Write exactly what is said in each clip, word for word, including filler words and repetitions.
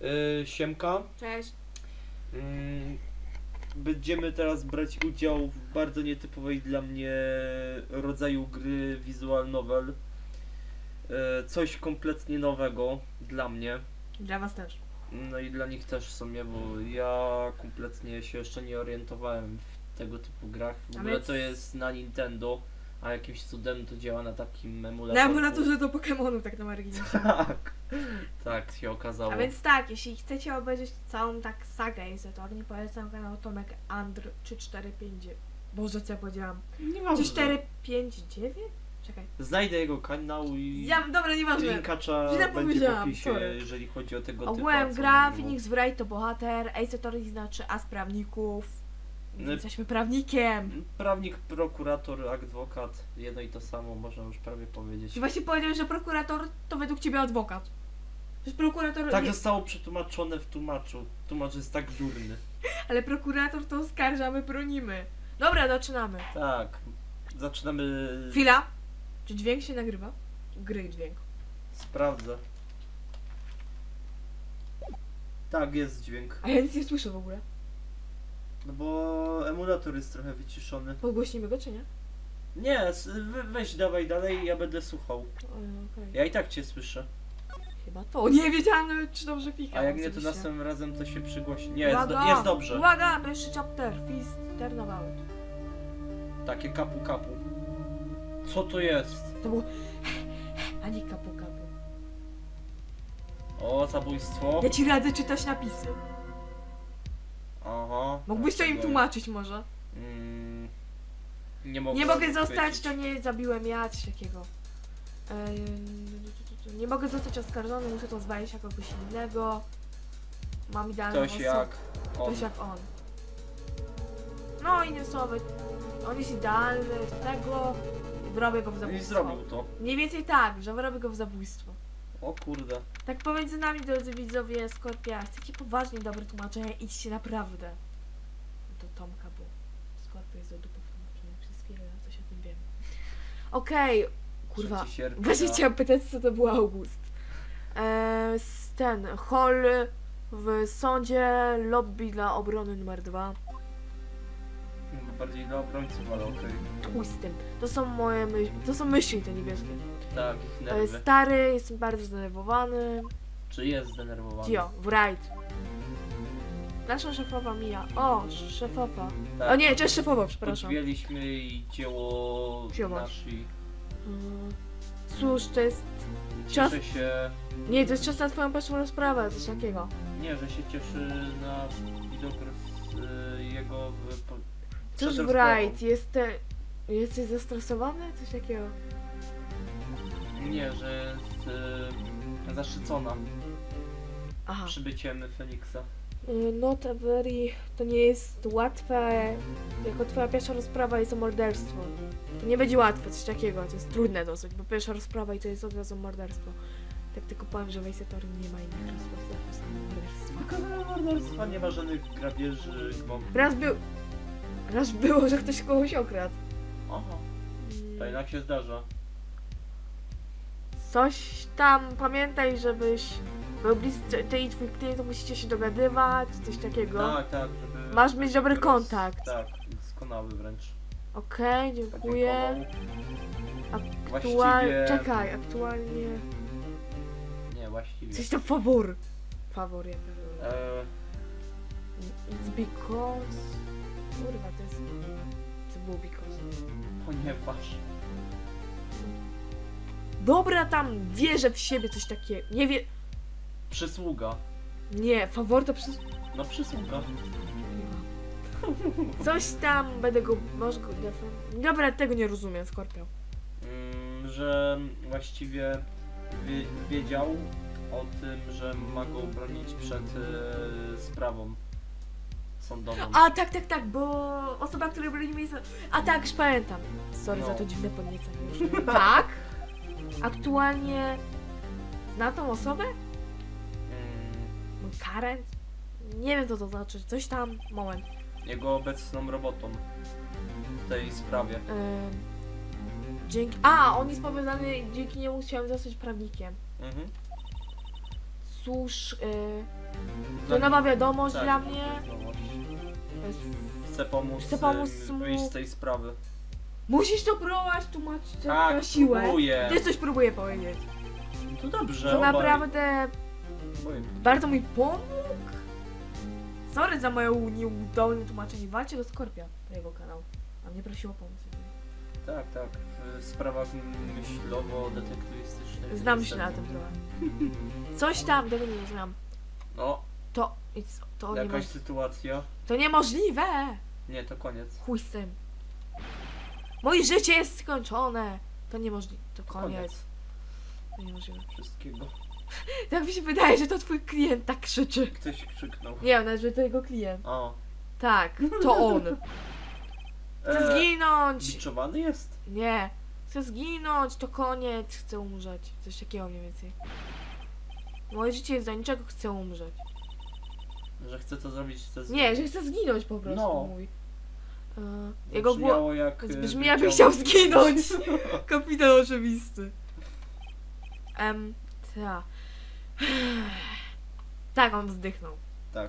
Yy, siemka. Cześć. Yy, będziemy teraz brać udział w bardzo nietypowej dla mnie rodzaju gry visual novel. Yy, coś kompletnie nowego dla mnie. Dla was też. No i dla nich też w sumie, bo ja kompletnie się jeszcze nie orientowałem w tego typu grach. W A ogóle więc- to jest na Nintendo, a jakimś cudem to działa na takim Na emulatorze. emulatorze do Pokémonu tak na marginesie. Tak, tak się okazało. A więc tak, jeśli chcecie obejrzeć całą tak sagę Ace-Attorney, polecam kanał Tomek Andr trzy cztery pięć dziewięć. Boże, co ja powiedziałam? Nieważne. trzy cztery pięć dziewięć? Czekaj. Znajdę jego kanał i Ja, dobra, nieważne. linka trzeba Źle będzie w powiedziałam, opisie, sorry. jeżeli chodzi o tego typu. Ogółem gra, Phoenix Wright to bohater, Ace-Attorney znaczy as prawników. No. Jesteśmy prawnikiem. Prawnik, prokurator, adwokat, jedno i to samo, można już prawie powiedzieć. I właśnie powiedziałeś, że prokurator to według ciebie adwokat. Przecież prokurator... Tak nie... zostało przetłumaczone w tłumaczu. Tłumacz jest tak durny. Ale prokurator to oskarża, my bronimy. Dobra, zaczynamy. Tak. Zaczynamy. Chwila. Czy dźwięk się nagrywa? Gry dźwięk. Sprawdzę. Tak, jest dźwięk. A ja nic nie słyszę w ogóle. No bo emulator jest trochę wyciszony. Podgłośnimy go, czy nie? Nie, s- we- weź dawaj dalej, ja będę słuchał. O, okej. Ja i tak cię słyszę. Chyba to. Nie wiedziałam nawet, czy dobrze pika. A jak nie, to osobiście. następnym razem to się przygłosi. Nie, jest, do, Uwaga! jest dobrze. Uwaga! Pierwszy chapter. Fist turnabout. Takie kapu kapu. Co to jest? To było... A nie kapu kapu. O, zabójstwo. Ja ci radzę czytać napisy. Aha. Mógłbyś to im Dlaczego? tłumaczyć może? Mm, nie mogę. Nie mogę zostać, chwycić. to nie zabiłem ja, coś takiego. Eee, nie mogę zostać oskarżony, muszę to zwalić jako kogoś innego. Mam idealną Ktoś osobę. jak on. Ktoś jak on. No innymi słowy, on jest idealny z tego, wyrobię go w I zabójstwo. zrobił to. Mniej więcej tak, że wyrobię go w zabójstwo. O kurde. Tak pomiędzy nami, drodzy widzowie, Skorpia, chcecie poważnie dobre tłumaczenia, idźcie naprawdę do Tomka, bo Skorpio jest do dupy w tłumaczeniu przez chwilę, ja coś o tym wiem. Okej, kurwa, trzeciego sierpnia. właśnie chciałam pytać, co to był August. Eee, s- ten, hall w sądzie, lobby dla obrony numer dwa. Chyba bardziej dla obrońców, ale okej. Chuj z tym, to są moje myśli, to są myśli te niebieskie. Tak, ich To jest nerwy. stary, jestem bardzo zdenerwowany. Czy jest zdenerwowany? Cio, Wright. Nasza szefowa mija. O, szefowa. Tak. O nie, cześć szefowo, przepraszam. Podjęliśmy jej dzieło Zobacz. naszej. Mm, Cóż, to jest... Czas... Cieszę się. Nie, to jest czas na twoją pierwszą rozprawę, coś takiego. Nie, że się cieszy na widok roz, y, jego w, po, Cóż, przed Wright, jeste... jesteś zestresowany? Coś takiego. rozprawą. Nie, że jest y, zaszczycona Aha. przybyciem Feniksa. Y, Not a very... To nie jest łatwe. Jako twoja pierwsza rozprawa jest o morderstwo. To nie będzie łatwe, coś takiego. To jest trudne dosyć, bo pierwsza rozprawa i to jest od razu morderstwo. Tak tylko powiem, że w Ace-Attorney nie ma innych rozpraw za samo morderstwo. Tylko morderstwa, nie ma żadnych grabieży, gwałtów. Raz był... Raz było, że ktoś kogoś okradł. Aha, to Mm, jednak się zdarza. Coś tam, pamiętaj, żebyś był bliscy, ty i twój klient to musicie się dogadywać, coś takiego. Tak, tak, żeby... Masz mieć dobry roz- kontakt. Tak, doskonały wręcz. Okej, dziękuję. Podziękował. Aktual... Właściwie... Czekaj, aktualnie... Nie, właściwie. Coś tam fawor. Fawor, jak to E, It's because... Kurwa, to jest... Co było because? ponieważ... Dobra, tam wierzę w siebie, coś takiego. Nie wie... Przysługa. Nie, fawor to przez... No przysługa. Coś tam, będę go... Może go... defen- Dobra, tego nie rozumiem, Skorpio. Mm, że właściwie wie, wiedział o tym, że ma go bronić przed e, sprawą sądową. A, tak, tak, tak, bo osoba, która broni mnie jest... A tak, już pamiętam. Sorry No. za to dziwne podniecenie. Już. Tak? Aktualnie... Zna tą osobę? Mm, Karen? Nie wiem, co to znaczy. Coś tam... Moment. jego obecną robotą w tej sprawie. Ym, dzięki... A, on jest powiązany, dzięki niemu chciałem zostać prawnikiem. Mhm. Cóż, yy, To nowa wiadomość Tak, dla mnie. wiadomość. To jest... Chcę pomóc, Chcę pomóc y, mu. wyjść z tej sprawy. Musisz to próbować tłumaczyć Tak, na siłę. próbuję. Ty coś próbuję powiedzieć. To dobrze, To obaj. naprawdę Obaj. bardzo mi pomógł. Sorry za moje nieudolne tłumaczenie. Walcie do Skorpia, to jego kanał. A mnie prosiło o pomoc. Tak, tak. W sprawach myślowo-detektywistycznych. Znam się niestety. na tym trochę. Coś tam, tego nie znam. No, To, it's, to, jakaś niemoż... sytuacja. to niemożliwe! Nie, to koniec. Chuj z tym. Moje życie jest skończone. To niemożliwe. To koniec. To niemożliwe. Wszystkiego. Tak mi się wydaje, że to twój klient tak krzyczy. Ktoś krzyknął. Nie, nawet, że to jego klient. O. Tak, to on. Chcę E, zginąć! Biczowany jest? Nie. Chcę zginąć, to koniec. Chcę umrzeć. Coś takiego mniej więcej. Moje życie jest do niczego, chcę umrzeć. Że chce to zrobić, chce Nie, że chcę zginąć po prostu, No. mówi. E, jego było... Brzmiało jak... y, Brzmi jakby wyciąg- chciał zginąć. Kapitan oczywisty. Em, ta. Tak, on zdychnął. Tak.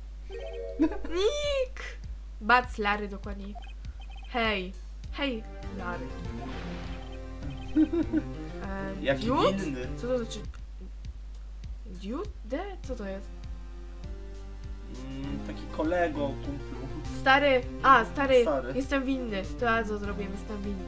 Nick! Bac, Larry dokładniej. Hej. Hej, Larry. E, Jaki dude? inny. Co to znaczy? Dude? Co to jest? Mm, taki kolego, kumplu. Stary, a stary, Stary. jestem winny. To ja co zrobiłem, jestem winny.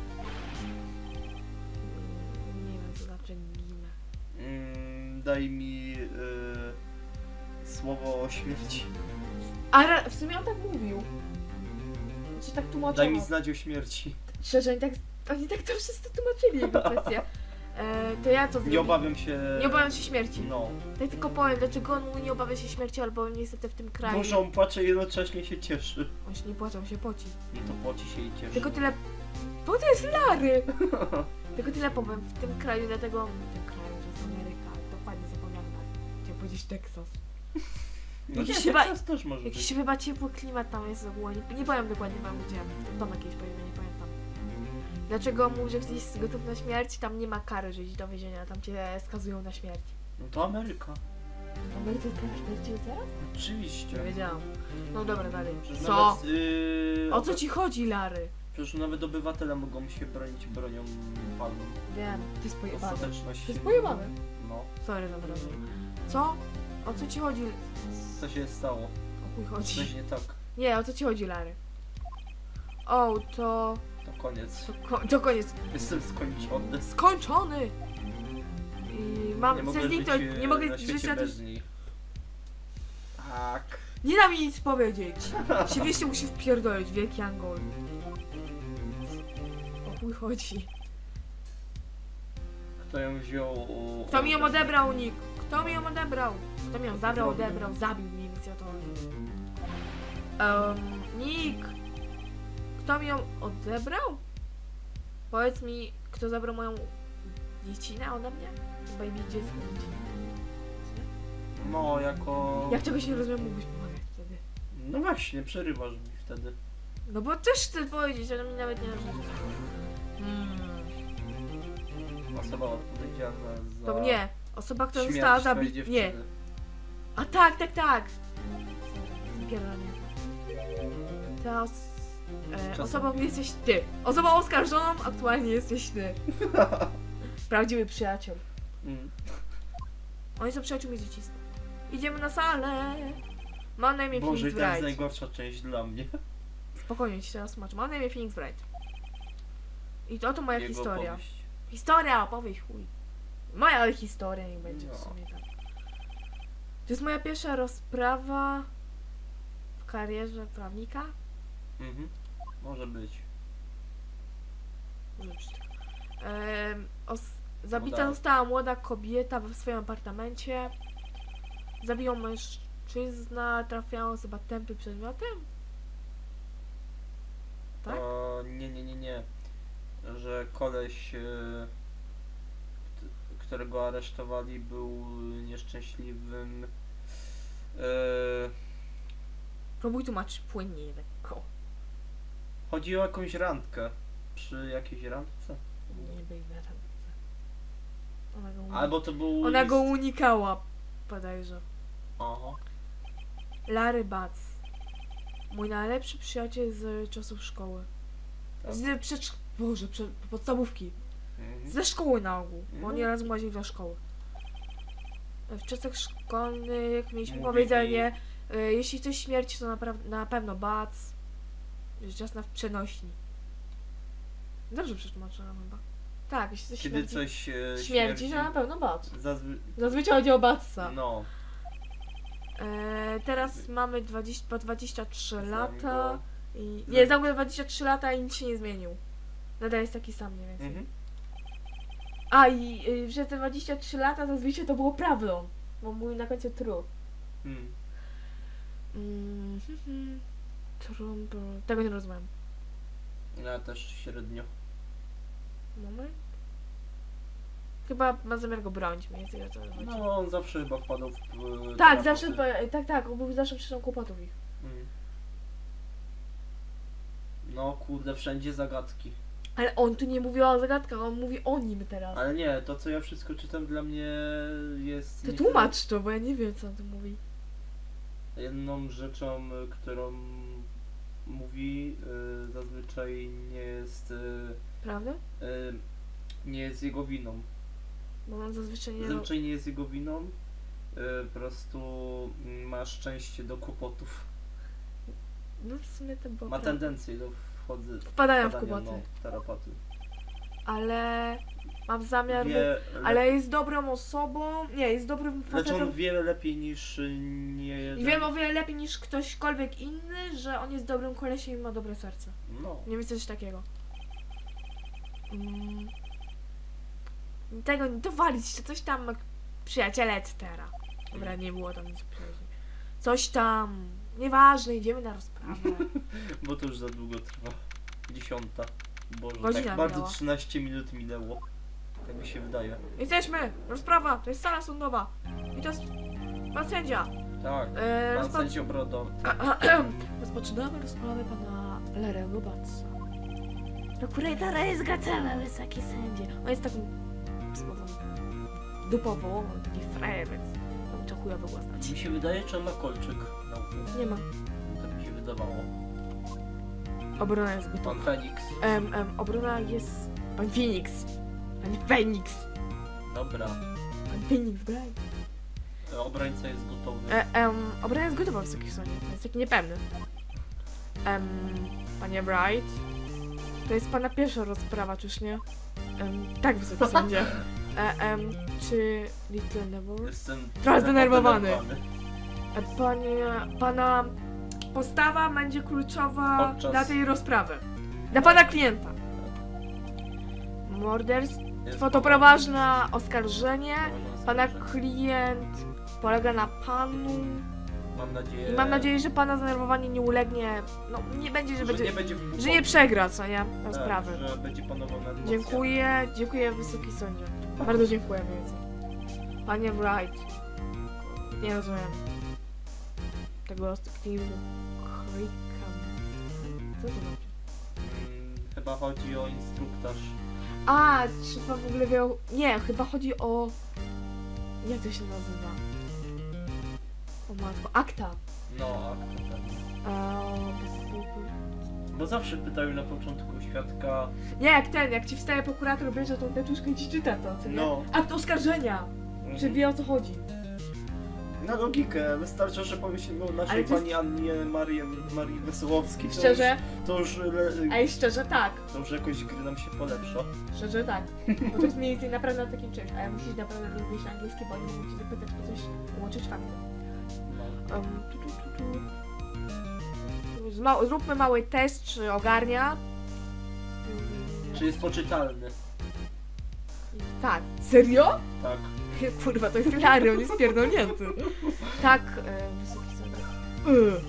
Mm, Nie wiem co znaczy ginę. Mm, daj mi y, słowo o śmierci. A ra- w sumie on tak mówił. Znaczy tak tłumaczono. Daj mi znać o śmierci. Szczerze, oni tak, oni tak to wszyscy tłumaczyli jego kwestię. E, to ja co Nie zrobię? obawiam się... Nie obawiam się śmierci. No. Tak tylko powiem, dlaczego on mówi nie obawia się śmierci, albo niestety w tym kraju. Może on płacze i jednocześnie się cieszy. On się nie płacze, on się poci. No to płaci się i cieszy. Tylko tyle... Bo to jest Larry! Tylko tyle powiem, w tym kraju, dlatego... W tym kraju, że jest Ameryka, dokładnie zapomniałam tak. Chciałem powiedzieć Teksas. No Jakiś nie, chyba- Texas też może Jakiś być. chyba ciepły klimat tam jest ogólnie. Nie, nie powiem dokładnie wam gdzie. To Tomek kiedyś powiedział, nie pamiętam. Dlaczego mówi, że jesteś gotów na śmierć? Tam nie ma kary, że iść do więzienia, tam cię skazują na śmierć. No to Ameryka. Ameryce też śmierci teraz? Oczywiście. Nie wiedziałam. No dobra, dalej. Przecież Co? Nawet, yy, O co ci chodzi, Larry? Przecież nawet obywatele mogą się bronić bronią palną. Wiem, ty jest pojebany. Ostateczność. Ty jest pojebany. No. Sorry, naprawdę. Co? O co ci chodzi? Co się stało? O chuj chodzi. Coś nie tak. Nie, o co ci chodzi, Larry? O, to... To koniec. To, ko- to koniec. Jestem skończony. Skończony! I mam... Nie chcę mogę żyć zniknąć, e, nie mogę na żyć świecie na bez niej. Tak. Nie da mi nic powiedzieć. Się wieście musi wpierdolić, wielki Angol. O chuj chodzi. Kto ją wziął? O, Kto mi ją o- odebrał, Nick? Kto mi ją odebrał? Kto mi ją zabrał, odebrał, zabił mi, więc ja to... Um, Nick! Kto mi ją odebrał? Powiedz mi, kto zabrał moją dziecinę ode mnie? Baby dziecko, dziecinę. No, jako... Jak czegoś nie rozumiem, mógłbyś pomagać wtedy. No właśnie, przerywasz mi wtedy. No bo też chcę powiedzieć, ale mi nawet nie należy. Hmm. Osoba odpowiedzialna za... To mnie. Osoba, która śmierć została twojej zabita. dziewczyny. Nie. A tak, tak, tak. Zbieranie. Ta os... e, Czasem. osobą jesteś ty. Osobą oskarżoną aktualnie jesteś ty. Prawdziwy przyjaciel. Mm. Oni są przyjaciółmi z dzieciństwa. Idziemy na salę. Mam na imię Boże, Phoenix to jest Wright. najgorsza część dla mnie. Spokojnie ci teraz tłumaczę. Mam na imię Phoenix Wright. I to oto moja Jego historia. opowieść. Historia, opowieść, chuj. Moja, ale historia niech będzie w No. sumie tak. To jest moja pierwsza rozprawa w karierze prawnika. Mhm. Może być. Może być tak. Em, os- zabita dalej. została młoda kobieta we swoim apartamencie. Zabił mężczyzna, trafiając chyba tępym przedmiotem. Tak? O, nie, nie, nie, nie. Że koleś, e, k- którego aresztowali, był nieszczęśliwym. E, Próbuj tłumaczyć płynnie, lekko. chodzi o jakąś randkę. Przy jakiejś randce? Nie byli na randce. Ona go, uni- Albo to był. Ona list. go unikała, podejrzewam. Aha. Larry Batz. Mój najlepszy przyjaciel z czasów szkoły. Tak. Z przedsz... Boże, prze... podstawówki. Mhm. Ze szkoły na ogół, bo Mhm. oni razem łazili do szkoły. W czasach szkolnych mieliśmy Mówili- powiedzenie, y, jeśli coś śmierci, to napra- na pewno Batz. Rzecz jasna w przenośni. Dobrze przetłumaczyłam chyba. Tak, jeśli coś Kiedy śmierci, coś e, śmierci, to na pewno Batz. Zazwy... Zazwyczaj chodzi o Batza. No. E, teraz mamy dwadzieścia, po dwadzieścia trzy Znam lata. go. I, Znam- nie, zamknę dwadzieścia trzy lata i nic się nie zmienił. Nadal jest taki sam mniej więcej. Mhm. A i y, że te dwadzieścia trzy lata zazwyczaj to było prawdą. Bo mój na końcu true. Mm. Mm, mhm. Trump. Tego nie rozumiem. Ja też średnio. Moment. Chyba ma zamiar go bronić, mniej więcej o co chodzi. No, on zawsze chyba wpadał w... w Tak, tarapaty. zawsze, po- tak, tak, on był zawsze przyczyną kłopotów ich. Mm. No kurde, wszędzie zagadki. Ale on tu nie mówi o zagadkach, on mówi o nim teraz. Ale nie, to co ja wszystko czytam dla mnie jest... To nie tłumacz to, bo ja nie wiem, co on tu mówi. tyle Jedną rzeczą, y, którą mówi, y, zazwyczaj nie jest... Y, Prawda? y, nie jest jego winą. Bo on zazwyczaj nie... Zazwyczaj nie jest jego winą. Y, po prostu mm, ma szczęście do kłopotów. No w sumie to było Ma prawda. tendencję do wchodzenia Wpadają w wpadania, kłopoty. no, w tarapaty. Ale mam zamiar... mu- Wie, Ale jest dobrą osobą. Nie, jest dobrym lecz on facetem. wie lepiej niż y, nie jeden. I wiem o wiele lepiej niż ktośkolwiek inny, że on jest dobrym kolesiem i ma dobre serce. No. Nie wiem, coś takiego. Mm. Tego nie dowalić, czy coś tam przyjaciele et cetera. Dobra, nie było tam nic przyjaźni. Coś tam. Nieważne, idziemy na rozprawę. Bo to już za długo trwa. Dziesiąta. Boże, Godzina tak bardzo minęła. trzynaście minut minęło. Tak mi się wydaje. Jesteśmy! Rozprawa! To jest sala sądowa. I to jest pan sędzia. Tak. E, Pan rozpo... sędzio Brodo. Rozpoczynamy rozprawę pana Larry'ego Batza. Prokuratora jest Gacela, wysoki sędzie. On jest taką słową dupową, on taki frajer, więc tam trzeba chujowy głos dać. Mi się wydaje, czy on ma kolczyk na uchu. Nie ma. Tak mi się wydawało. Obrona jest gotowa. Pan Feniks. Em, em, obrona jest... Pan Phoenix. Pan Phoenix. Dobra. Pan Phoenix, braj. E, Obrońca jest gotowy. E, em, obrona jest gotowa, wysoki sądzie. Jest taki niepewny. Em, panie Bright. To jest pana pierwsza rozprawa, czyż nie? Em, tak, wysoki sądzie. E, em, czy Little Neville? Jestem Trochę zdenerwowany. zdenerwowany. E, Panie, pana postawa będzie kluczowa Podczas- dla tej rozprawy. Dla pana klienta. Morderstwo Jest to poważne oskarżenie. Pana klient polega na panu. Mam nadzieję... I mam nadzieję, że pana zdenerwowanie nie ulegnie. No nie będzie, że, że będzie. nie będzie... Że nie przegra, co nie? Tę tak, sprawę. że będzie panował nad emocjami. Dziękuję, dziękuję wysoki sądzie. Bardzo dziękuję więcej. Panie Wright. Nie rozumiem. Tego Steve Creekam. Co to znaczy? Mm, chyba chodzi o instruktaż. A, czy pan w ogóle wie o... Nie, chyba chodzi o... Jak to się nazywa? O matko, akta. No, a pewnie. Eee, Bo zawsze pytają na początku świadka. Nie, jak ten, jak ci wstaje prokurator, bierze tą teczuszkę i ci czyta to, co nie? No. Akt oskarżenia! Czy Mhm. wie o co chodzi? Na logikę, wystarczy, że pomyślimy o naszej Ale to jest- pani Annie Marii, Marii Wesołowskiej. To Szczerze? Już, to, już, le- Ej, szczerze tak. to już jakoś gry nam się polepsza. Szczerze tak. Bo to jest mniej więcej naprawdę na takim czymś, a ja musisz naprawdę lubić angielski, bo nie mogę cię zapytać o coś, łączyć fakty. No. Um, tu, tu, tu, tu. Zma- zróbmy mały test, czy ogarnia. Czy jest poczytalny? Tak. Serio? Tak. Kurwa, to jest Larry, on jest pierdolnięty. Tak, e, wysoki sądzie. E.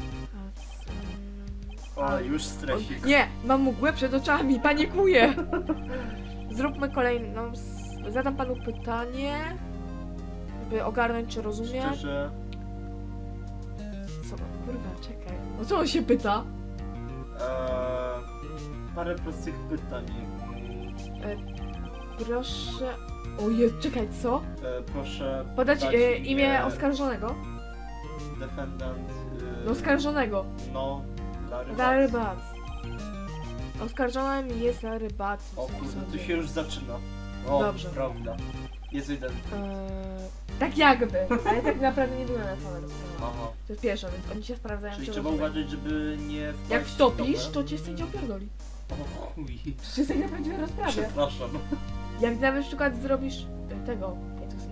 A, O, a, już on, stresik. nie, mam mgłę przed oczami, panikuję. Zróbmy kolejną. s- Zadam panu pytanie, by ogarnąć, czy rozumie. Szczerze, Co? Kurwa, czekaj. O co on się pyta? e, parę prostych pytań. Mm, Proszę... Oje, czekaj, co? E, proszę Podać dać e, imię- imię oskarżonego? defendant... Yy, No oskarżonego. No, Larry Larry Batts. Batts. Oskarżonym jest Larry Batts. w O tym kurde, tu sądzie. się już zaczyna. O, Dobrze. prawda. Jest jeden. Eee, tak jakby, ale tak naprawdę nie była na całe rozprawa. Aha. To jest pierwsza, więc oni się sprawdzają. Czyli czy trzeba rozumiem. uważać, żeby nie wpaść Jak w wtopisz, topę. to cię sędzia opierdoli. O chuj. Przecież jest jak na prawdziwej rozprawie. Przepraszam. Jak nawet na przykład zrobisz e, tego... Ja tu sobie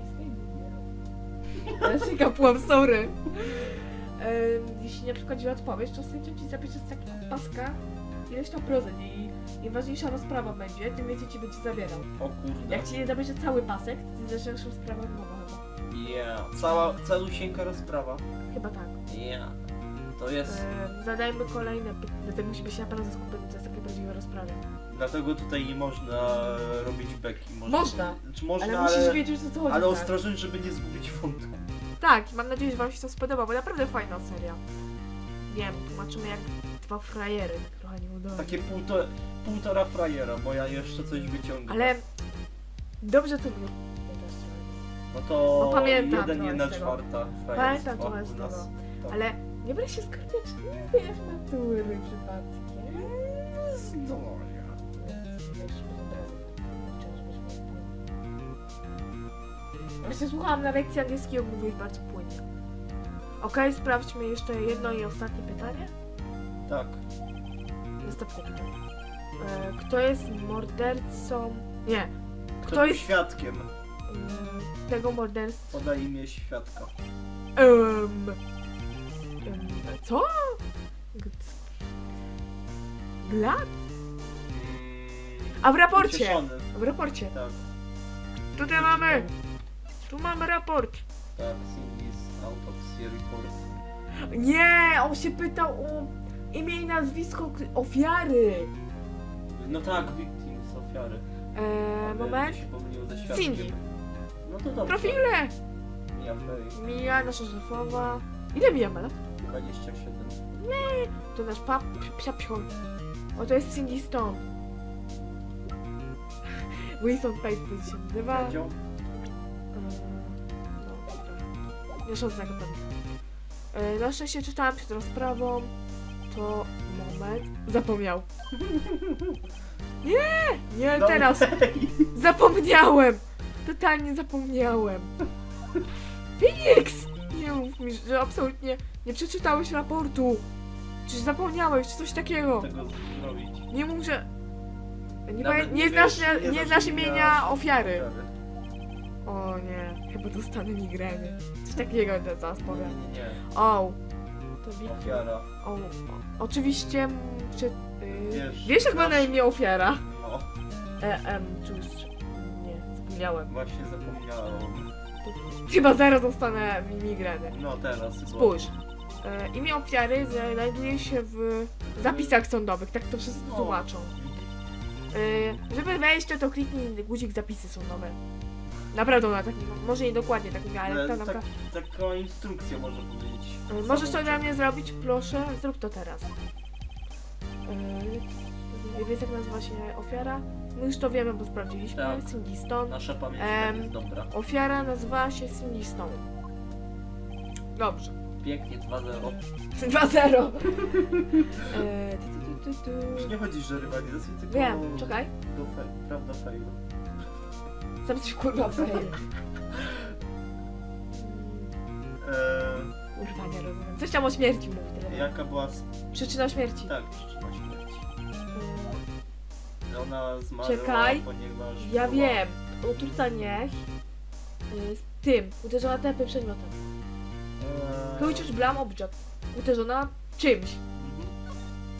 z Ja się kapłam, sorry. Ehm, jeśli na przykład źle odpowiesz, to sędzia ci zapisze z takiego paska ileś tam procent i im ważniejsza rozprawa będzie, tym więcej ci będzie zabierał. O kurde. Jak ci nie zabierze cały pasek, to ty zaczniesz rozprawę od nowa chyba. Yeah. Cała, calusieńka rozprawa. Chyba tak. Yeah. To jest... Ehm, zadajmy kolejne pytania, dlatego musimy się naprawdę skupić, to jest takie prawdziwe rozprawy. Dlatego tutaj nie można robić beki. Można. Można. Czy można, Ale, ale... musisz wiedzieć, o co chodzi. Ale tak. ostrożnie, żeby nie zgubić wątku. Tak, mam nadzieję, że wam się to spodoba, bo naprawdę fajna seria. Wiem, tłumaczymy jak dwa frajery, tak trochę nieudolnie. Takie półtora, półtora frajera, bo ja jeszcze coś wyciągnę. Ale dobrze to było. No to No pamiętam jeden, trochę jedna z tego. czwarta Pamiętam frajerstwa trochę z u nas. tego. Tak. Ale nie będę się skarpiać, nie wiesz matury przypadkiem. No, Właśnie słuchałam na lekcji angielskiego, mówiłeś bardzo płynnie. Okej, sprawdźmy jeszcze jedno i ostatnie pytanie. tak. Następne pytanie. E, kto jest mordercą... Nie. Kto, Kto był jest świadkiem? e, tego morderstwa? Podaj imię świadka. Um, um, co? G- Glad? Mm, A w raporcie! Ucieszony. W raporcie. Tak, Tutaj mamy! Tu mamy raport. tak. Cindy's autopsy report. Nie! On się pytał o imię i nazwisko k- ofiary. No tak, victims, ofiary. Eee, Ale moment. mi się pomyliło ze świadkiem. Cindy. No to dobrze. Profile! Mia Fey. Mija, nasza szefowa. Ile Mija ma lat? dwadzieścia siedem. To nasz pap, psia psiol. O, to jest Cindy Stone. Wilson Page to się nazywa. Sędzią? Eee, no, dobra. Jeszcze odznakę pewnie. Eee, na szczęście czytałam przed rozprawą. To moment. Zapomniał. Nie! Nie, No teraz! okej. Zapomniałem! Totalnie zapomniałem. Phoenix! Nie mów mi, że absolutnie nie przeczytałeś raportu. Czy zapomniałeś, czy coś takiego. Tego zrobić. Nie mów, że... Nie, Nawet pamię- nie, znasz, wiesz- nie, nie znasz znasz imienia imienia ofiary. Ofiary. O nie, chyba dostanę migreny. Coś takiego to zaraz Nie, powiem. nie, nie. O! To wi- Ofiara. o, o. Oczywiście... m, Czy, yy, Wiesz, wiesz jak ma na znasz- imię ofiara? No, E, em, cóż... Nie, zapomniałem. właśnie zapomniałem. Chyba zaraz dostanę mi- migreny. No teraz. Spójrz. E, imię ofiary znajduje się w zapisach sądowych, tak to wszyscy O. tłumaczą. E, żeby wejść, to kliknij guzik zapisy sądowe. Naprawdę ona tak, może nie dokładnie tak mówię, ale Ale to tak, naprawdę. taką instrukcję można powiedzieć. E, możesz to Samą dla mnie zrobić, proszę, zrób to teraz. E, wiesz jak nazywa się ofiara? My już to wiemy, bo sprawdziliśmy. Tak. Cindy Stone. Nasza pamięć Em, jest dobra. Ofiara nazywała się Cindy Stone. Dobrze. Pięknie, dwa zero. dwa zero. E, tu, tu, tu, tu, Już tu. nie chodzisz, że rywalizacji, tylko Wiem, czekaj. do fe... prawda fejlu. Sam coś kurwa fail. Eee, Kurwa, nie rozumiem. Coś tam o śmierci mówi tyle. jaka była... s- Przyczyna śmierci. Tak, przyczyna śmierci. Yy, Ona zmarła, Czekaj, ponieważ ja była... wiem. Utruta niech yy, z tym. Uderzona tępym przedmiotem. Eee, Chociaż blam object. Uderzona czymś. mhm.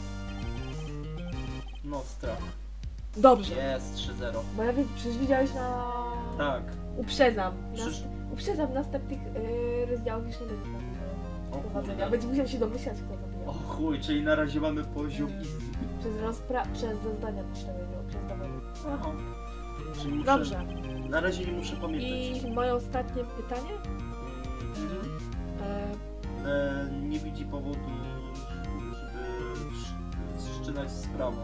No, strach. Dobrze. Jest, trzy zero. Bo ja wiem, przecież widziałeś na... Tak. Uprzedzam. Na... Przecież... Uprzedzam następnych yy, rozdziałów już nie będzie O prowadzenia. kurde. Będzie musiał się domyślać, kto O zabijał. chuj, czyli na razie mamy poziom easy. Przez rozpra... przez zeznania też tego nie przez dowody. Aha. Czyli muszę... Dobrze. Na razie nie muszę pamiętać. I moje ostatnie pytanie. Mhm. E, E, nie widzi powodu, żeby wsz- wszczynać sprawę.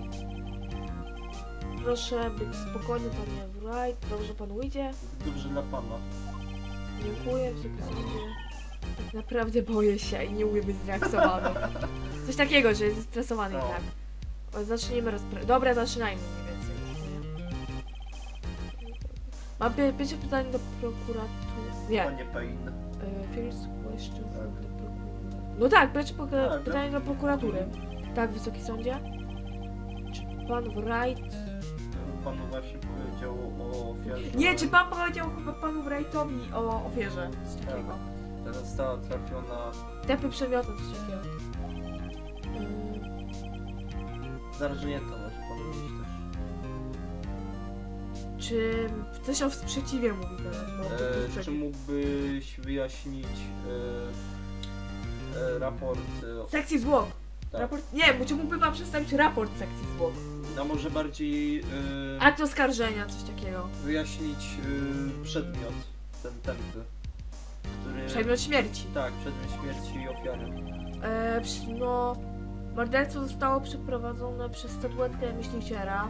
proszę być spokojny, panie Wright. Dobrze panu idzie. Dobrze dla pana. Dziękuję, Wysoki Sądzie. Naprawdę boję się i nie umiem być zreaksowany. Coś takiego, że jest zestresowany No. i tak. O, zacznijmy rozprawę. Dobra, zaczynajmy mniej więcej. Mam pie- pierwsze pytanie do prokuratury. Nie. Panie Payne. E, First question Tak. from the procurator. No tak, pierwsze poka- Tak, pytanie do prokuratury. Tak, Wysoki Sądzie. Czy pan Wright... Pan właśnie powiedział o ofierze. Nie, czy pan powiedział chyba panu Wrightowi o ofierze? Coś takiego. Teraz została trafiona. Tepy przedmiotem, coś takiego. Yy, Zarżnięta może pan mówić też. czy coś o sprzeciwie mówi teraz? Bo to jest E, czy sprzeciw. mógłbyś wyjaśnić e, e, raport? E, Sekcji zwłok. tak. Raport... Nie, bo czy mógłby pan przedstawić raport sekcji zwłok? A może bardziej e, Akt oskarżenia, coś takiego. wyjaśnić e, przedmiot, ten tępy, który... Przedmiot śmierci. Tak, przedmiot śmierci ofiary. E, przy- no... Morderstwo zostało przeprowadzone przez statuetkę myśliciela.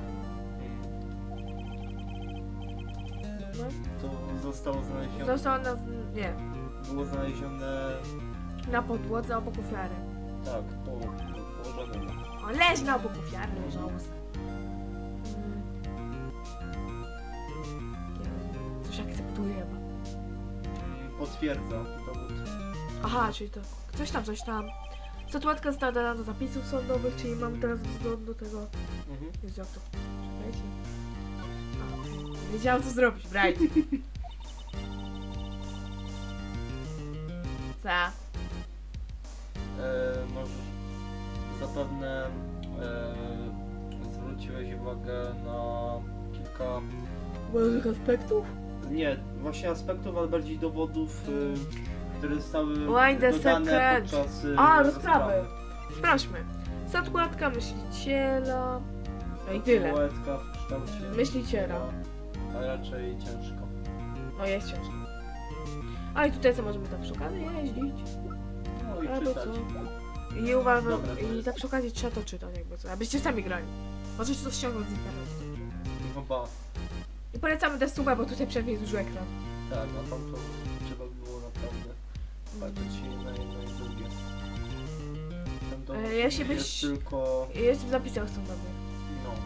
No. To zostało znalezione... Zostało na... nie. Było znalezione... Na podłodze obok ofiary. Tak, po, położone. O, leż na obok ofiary, leżało. Mm. Nie, coś akceptuje chyba. Potwierdza dowód. Aha, czyli to coś tam, coś tam. Statuetka została dodana do zapisów sądowych, czyli mamy teraz wzgląd do tego... Mhm. Jezu, jak to... Czekajcie. A, wiedziałam co zrobić, Bright. Co? E, może zapewne e, zwróciłeś uwagę na kilka, Ważnych aspektów? nie, właśnie aspektów, ale bardziej dowodów, y, które zostały Why the dodane second? podczas y, A, rozprawy. Sprawdźmy. Statuetka myśliciela... No i tyle. Statuetka w kształcie Myśliciela. a raczej ciężko. No jest ciężko. A i tutaj co możemy tak przy okazji jeździć? No i Albo czytać. co? I uważam, Dobra, to i jest. tak przy okazji trzeba to czytać jakby co, abyście sami grali. Możecie to ściągnąć z internetu. Chyba I polecamy też suba, bo tutaj przed mnie dużo ekran. tak, a tam to trzeba było naprawdę patrzeć się na jedno i drugie. Ten dowód E, jeśli jest byś- tylko... Jest w zapisach sądowych. no.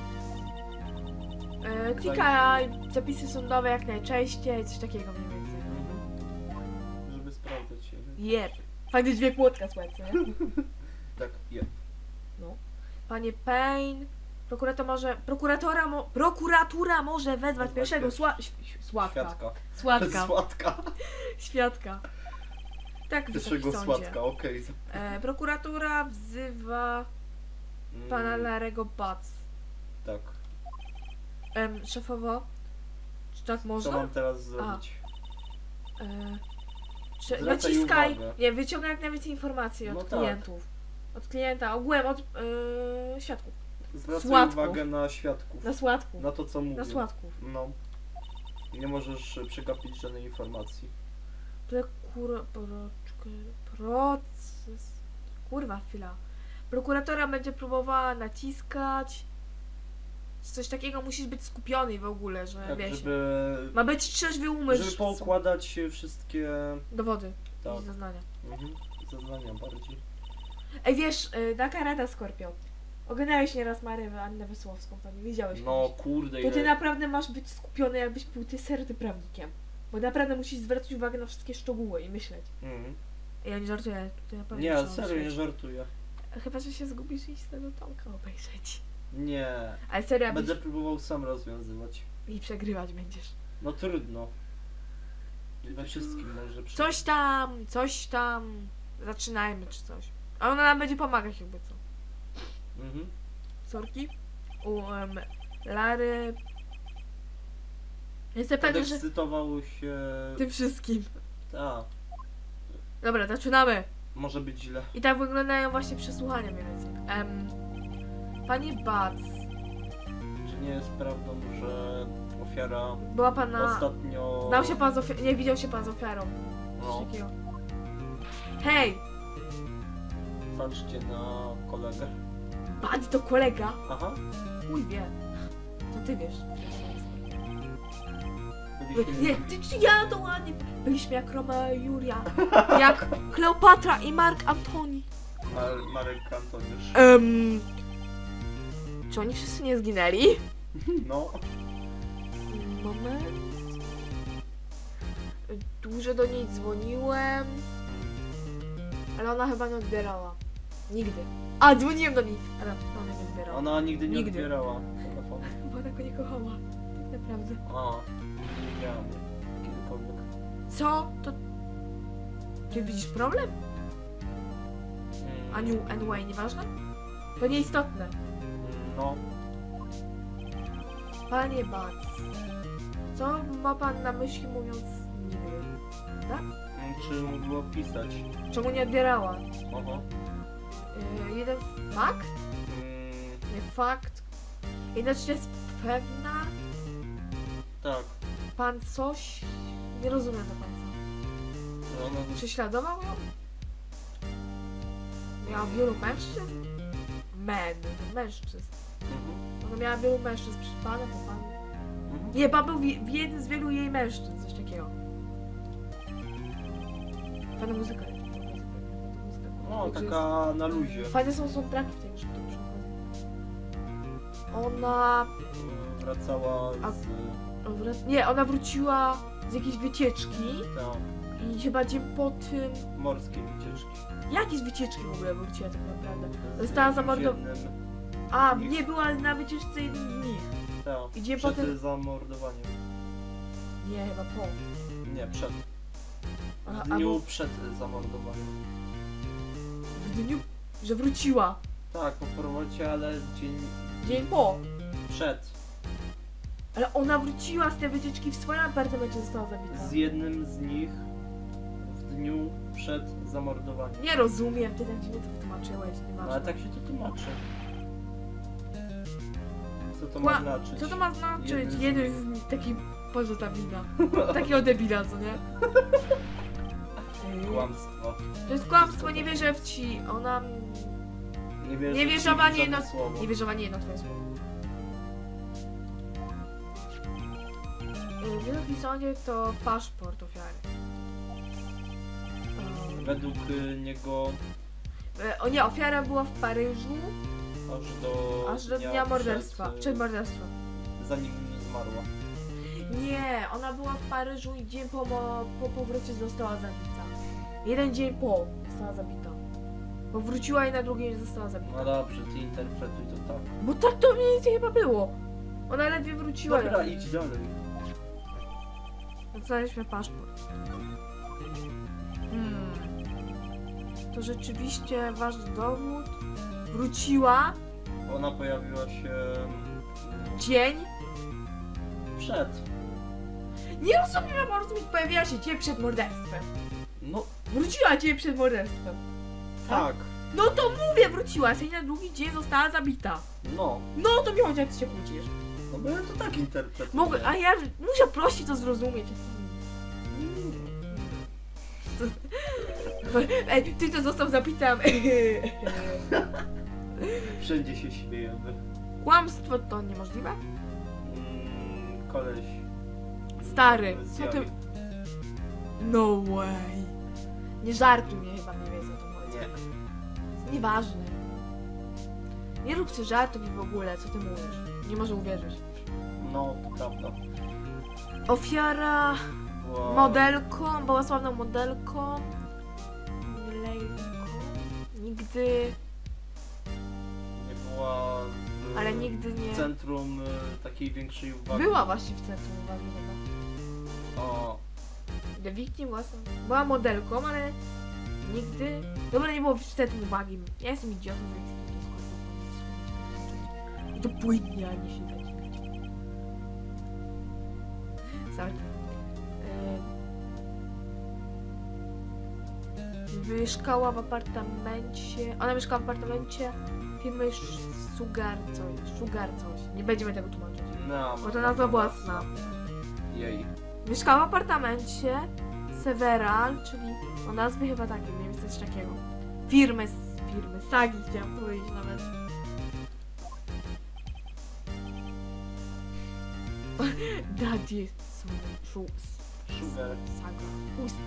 E, klikaj zapisy sądowe jak najczęściej, coś takiego mniej więcej. Mhm. Żeby sprawdzać się. Jep. Fajny dźwięk młotka, słuchajcie, nie? Tak, je. Panie Payne, prokurator może, prokuratora mo, prokuratura może wezwać Wezwać pierwszego pierwszy- sła, ś- słatka. Świadka. Słatka. Słatka. Świadka. Tak, Wysoki Pierwszego Sądzie. słatka, okej. E, prokuratura wzywa Mm, pana Larego Batz. Tak. Em, szefowo, czy tak Co można? mam teraz zrobić? E, czy, Zwracaj naciskaj, uwagę. nie, wyciągaj jak najwięcej informacji od No tak. klientów. Od klienta, ogółem od e, świadków. Zwracaj Słatków. uwagę na świadków. Na słatków. Na to, co mówią. Na słatków. No. Nie możesz przegapić żadnej informacji. Prokur... Proczkę... Proces... Kurwa, chwila. Prokuratora będzie próbowała naciskać. Coś takiego, musisz być skupiony w ogóle, że Tak, wiesz. żeby... Ma być trzeźwy umysł. Żeby poukładać wszystkie... Dowody Tak. i zeznania. Mhm. Zeznania bardziej. Ej, wiesz, y, taka rada Skorpion. Oglądałeś nieraz Marę Annę Wysłowską, pewnie widziałeś No kiedyś. kurde, To ty ile... naprawdę masz być skupiony, jakbyś był ty serdy prawnikiem. Bo naprawdę musisz zwracać uwagę na wszystkie szczegóły i myśleć. Mhm. Ja nie żartuję, tutaj naprawdę Nie, trzeba serio, nie myśleć. żartuję. Chyba, że się zgubisz i z tego Tomka obejrzeć. Nie. Ale serio, Będę byś... próbował sam rozwiązywać. i przegrywać będziesz. No trudno. We wszystkim może przy... Coś tam, coś tam. Zaczynajmy czy coś. A ona nam będzie pomagać jakby co. Mhm. Sorki. U um, Lary. Jestem pewna, że Podekscytował się... tym wszystkim. Tak. Dobra, zaczynamy. Może być źle. I tak wyglądają właśnie przesłuchania mniej więcej. Em, Panie Batz, Czy nie jest prawdą, że ofiara była pana... ostatnio... Znał się pan z ofiarą? Nie, widział się pan z ofiarą. Coś No, takiego. Hej! patrzcie na kolegę. Batz to kolega? Aha. Uj, wie. To ty wiesz. byliśmy... Nie, ty, ty, ja to ładnie. Byliśmy jak Romeo i Julia. Jak Kleopatra i Mark Antoni. Mar Marek Antoniusz. Um, czy oni wszyscy nie zginęli? No. Moment. Dużo do niej dzwoniłem. Ale ona chyba nie odbierała. Nigdy. A, dzwoniłem do niej, ale ona nie odbierała. Ona nigdy nie Nigdy. odbierała telefonu. Bo ona go nie kochała. Tak naprawdę. A, nie wiedziałam kiedykolwiek. Co? To... Ty widzisz problem? Mm, Aniu, anyway, nieważne? To nieistotne. No. Panie Bac, co ma pan na myśli mówiąc nigdy? Tak? Mm, Czy mógł było pisać? Czemu nie odbierała? Oho. Yy, jeden fakt? Mm, Nie fakt. Inaczej jest pewna? tak. Pan coś? Nie rozumiem do końca. Ona... Prześladował ją? Miała wielu mężczyzn? Men, mężczyzn. Mhm. Ona miała wielu mężczyzn przed panem, po panu. Mhm. Nie, pan był w jednym z wielu jej mężczyzn, coś takiego. Fajna muzyka jest. Fajna muzyka. No, Także taka na luzie. jest- Fajne są soundtracki w tej grze, to przy okazji. Ona... Mm, Wracała A- z... wrac- Nie, ona wróciła z jakiejś wycieczki Tam, i chyba dzień po tym... morskiej wycieczki. Jakieś wycieczki w ogóle wróciła tak naprawdę. Z Została jakimś zamordowana. jednym- A, nich. nie była na wycieczce jeden z nich. Tam, I dzień przed potem... zamordowaniem. Nie, chyba po. Nie, przed. Aha, W dniu albo przed zamordowaniem. w dniu, że wróciła. Tak, po powrocie, ale dzień Dzień po. przed. Ale ona wróciła z tej wycieczki w swoim apartamencie, została zabita. Z jednym z nich w dniu przed zamordowaniem. Nie rozumiem, ty tak dziwnie to wytłumaczyłeś, No, nieważne. ale tak się to tłumaczy. Co to Kła- ma znaczyć? Co to ma znaczyć? Jeden z Jeden z nich, taki pozotabina. Takiego debila, co nie? Ej, Kłamstwo. To jest kłamstwo, nie wierzę w ci. Ona... Nie wierzę Nie w wierzę żadne w ani jedno słowo. Nie wierzę w ani jedno twoje słowo. Yy, W Wielkim Sądzie to paszport ofiary. Yy, Według y, niego yy, O nie, ofiara była w Paryżu aż do aż do dnia dnia morderstwa. Przed, y, Przed morderstwem. zanim zmarła. Nie, ona była w Paryżu i dzień po, mo- po powrocie została zabita. Jeden dzień po została zabita. Bo wróciła i na drugi dzień została zabita. No dobrze, ty interpretuj to tak. Bo tak to mniej więcej chyba było. Ona ledwie wróciła. Dobra, idź dalej. Znaleźliśmy paszport. Hmm. To rzeczywiście wasz dowód. Wróciła Ona pojawiła się mm, dzień. przed. Nie rozumiem, bo rozumieć, pojawiła się dzień przed morderstwem. No Wróciła dzień przed morderstwem. tak, No to mówię, wróciła, i na drugi dzień została zabita. no. No to mi chodzi, jak ty się kłócisz. No bo ja to tak interpretuję. Mogę, a ja muszę prosić to zrozumieć. Ej, ty to został zapitam. Wszędzie się śmiejemy. Kłamstwo to niemożliwe? Mm, koleś. Stary, co ty... zjawił. No way. Nie żartuj mnie chyba, nie wiesz o tym chodzi. Nie. Nieważne. Nie rób sobie żartów i w ogóle, co ty mówisz. Nie może uwierzyć. No, to prawda. Ofiara Była... modelką, była sławną modelką. Lejką. Nigdy, Nie była w, ale nigdy w nie... centrum y, takiej większej uwagi. Była właśnie w centrum uwagi chyba. O, The Victim była, była modelką, ale nigdy... Dobra, nie było w centrum uwagi. Ja jestem idiotą, więc nie to płynnie, a nie się tak. Sorry. Yy, Mieszkała w apartamencie... Ona mieszkała w apartamencie firmy Sugar coś. Sugar coś. Nie będziemy tego tłumaczyć. no. Bo to nazwa była sna. Jej. Mieszkała w apartamencie Several, czyli o nazwie chyba takiej, nie wiem, coś takiego. Firmy, z firmy, sagi chciałam powiedzieć nawet. Daddy jest Szu... Sugar. Saga. Pusty.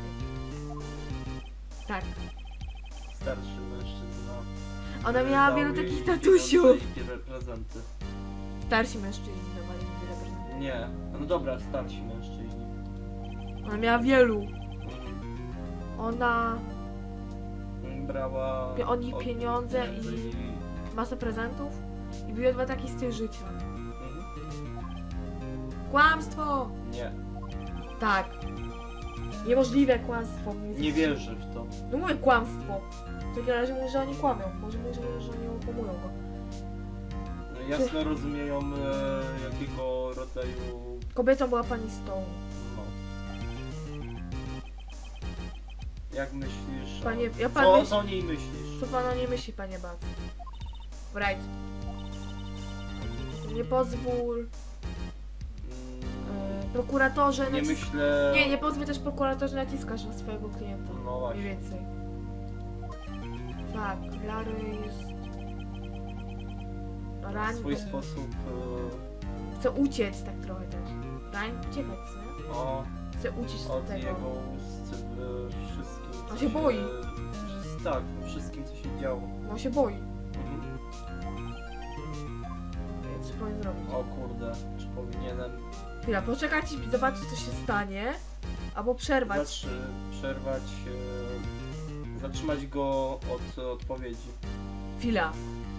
Tak. Starszy mężczyzna. Ona który miała dał wielu jej takich pieniądze tatusiów. i pre- prezenty. Starsi mężczyźni dawali mi wiele prezentów. Nie. No dobra, starsi mężczyźni. Ona miała wielu. Mhm. Ona... Brała Pie- od nich od pieniądze pieniędzy i- masę prezentów i wiodła taki styl życia. Mhm. Kłamstwo! Nie. Tak. Niemożliwe kłamstwo. Nie wierzę w to. No mówię kłamstwo. W takim razie mówię, że oni kłamią. Może mówię, że oni okłamują go. No, jasno rozumieją e, jakiego rodzaju... Kobietą była pani Stone. No. Jak myślisz? Panie, o... ja pan Co, myśl... co o niej myślisz? Co pan o nie myśli, panie Bac? Right. Nie pozwól Mm, e, prokuratorze nie nacis- myślę... Nie, nie pozwól też prokuratorze naciskać na swojego klienta. No Mniej właśnie. więcej. Tak, Larry jest... W Rań... swój sposób... Chce uciec tak trochę też. Rań uciekać, nie? E, o, Chce uciec od z tego. jego ust w wszystkim, co On się boi. wszys- Tak, we wszystkim, co się działo. On się boi. Mhm. Więc co powinien zrobić? O kurde, czy powinienem Chwila, poczekać i zobaczyć co się stanie. Albo przerwać. Zatrzy, przerwać, e, zatrzymać go od odpowiedzi. Chwila.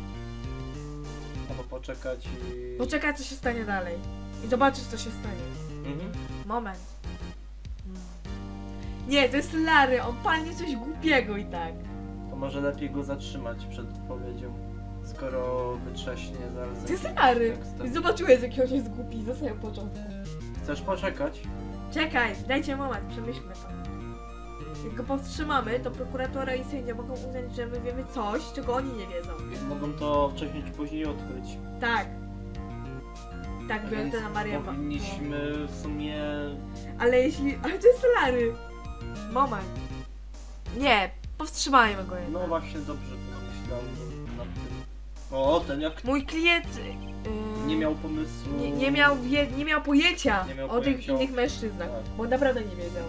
Albo poczekać i... Poczekać co się stanie dalej. I zobaczyć co się stanie. Mhm. Moment. Hmm. Nie, to jest Larry, on palnie coś głupiego i tak. To może lepiej go zatrzymać przed odpowiedzią, skoro wytrzaśnie zaraz... To jest jakimś Larry. tekstem. I zobaczyłeś jaki on jest głupi za samym początku. Chcesz poczekać? Czekaj, dajcie moment, przemyślmy to. Jak go powstrzymamy, to prokuratora i sędzia mogą uznać, że my wiemy coś, czego oni nie wiedzą. Mogą to wcześniej czy później odkryć. Tak. Tak, A biorę więc to na Marię. powinniśmy w sumie... Ale jeśli... Ale to jest Larry. Moment. Nie, powstrzymajmy go jednak. No właśnie, dobrze pomyślałem nad tym. O, ten jak Mój klient... Yy, nie miał pomysłu... Nie, nie, miał wie, nie miał pojęcia Nie miał o tych pojęcia o- innych mężczyznach, Tak. bo naprawdę nie wiedział.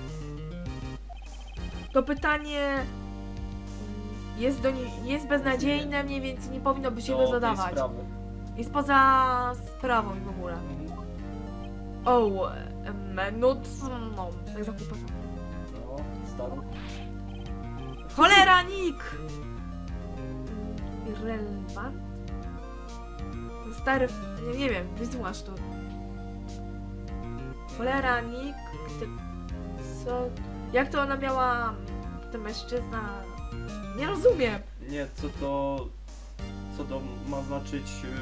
To pytanie mm, jest, do nie, jest beznadziejne, mniej więcej nie powinno by się do go tej zadawać. sprawy. Jest poza sprawą w ogóle. Mhm. O, em, no co, no, tak zakupę. No, starą. Cholera, Nick! Mm, Irrelevant? Stary, nie, nie wiem, wytłumacz to. Cholera, Nick, ty, co? Jak to ona miała, ten mężczyzna? Nie rozumiem. Nie, co to... Co to ma znaczyć...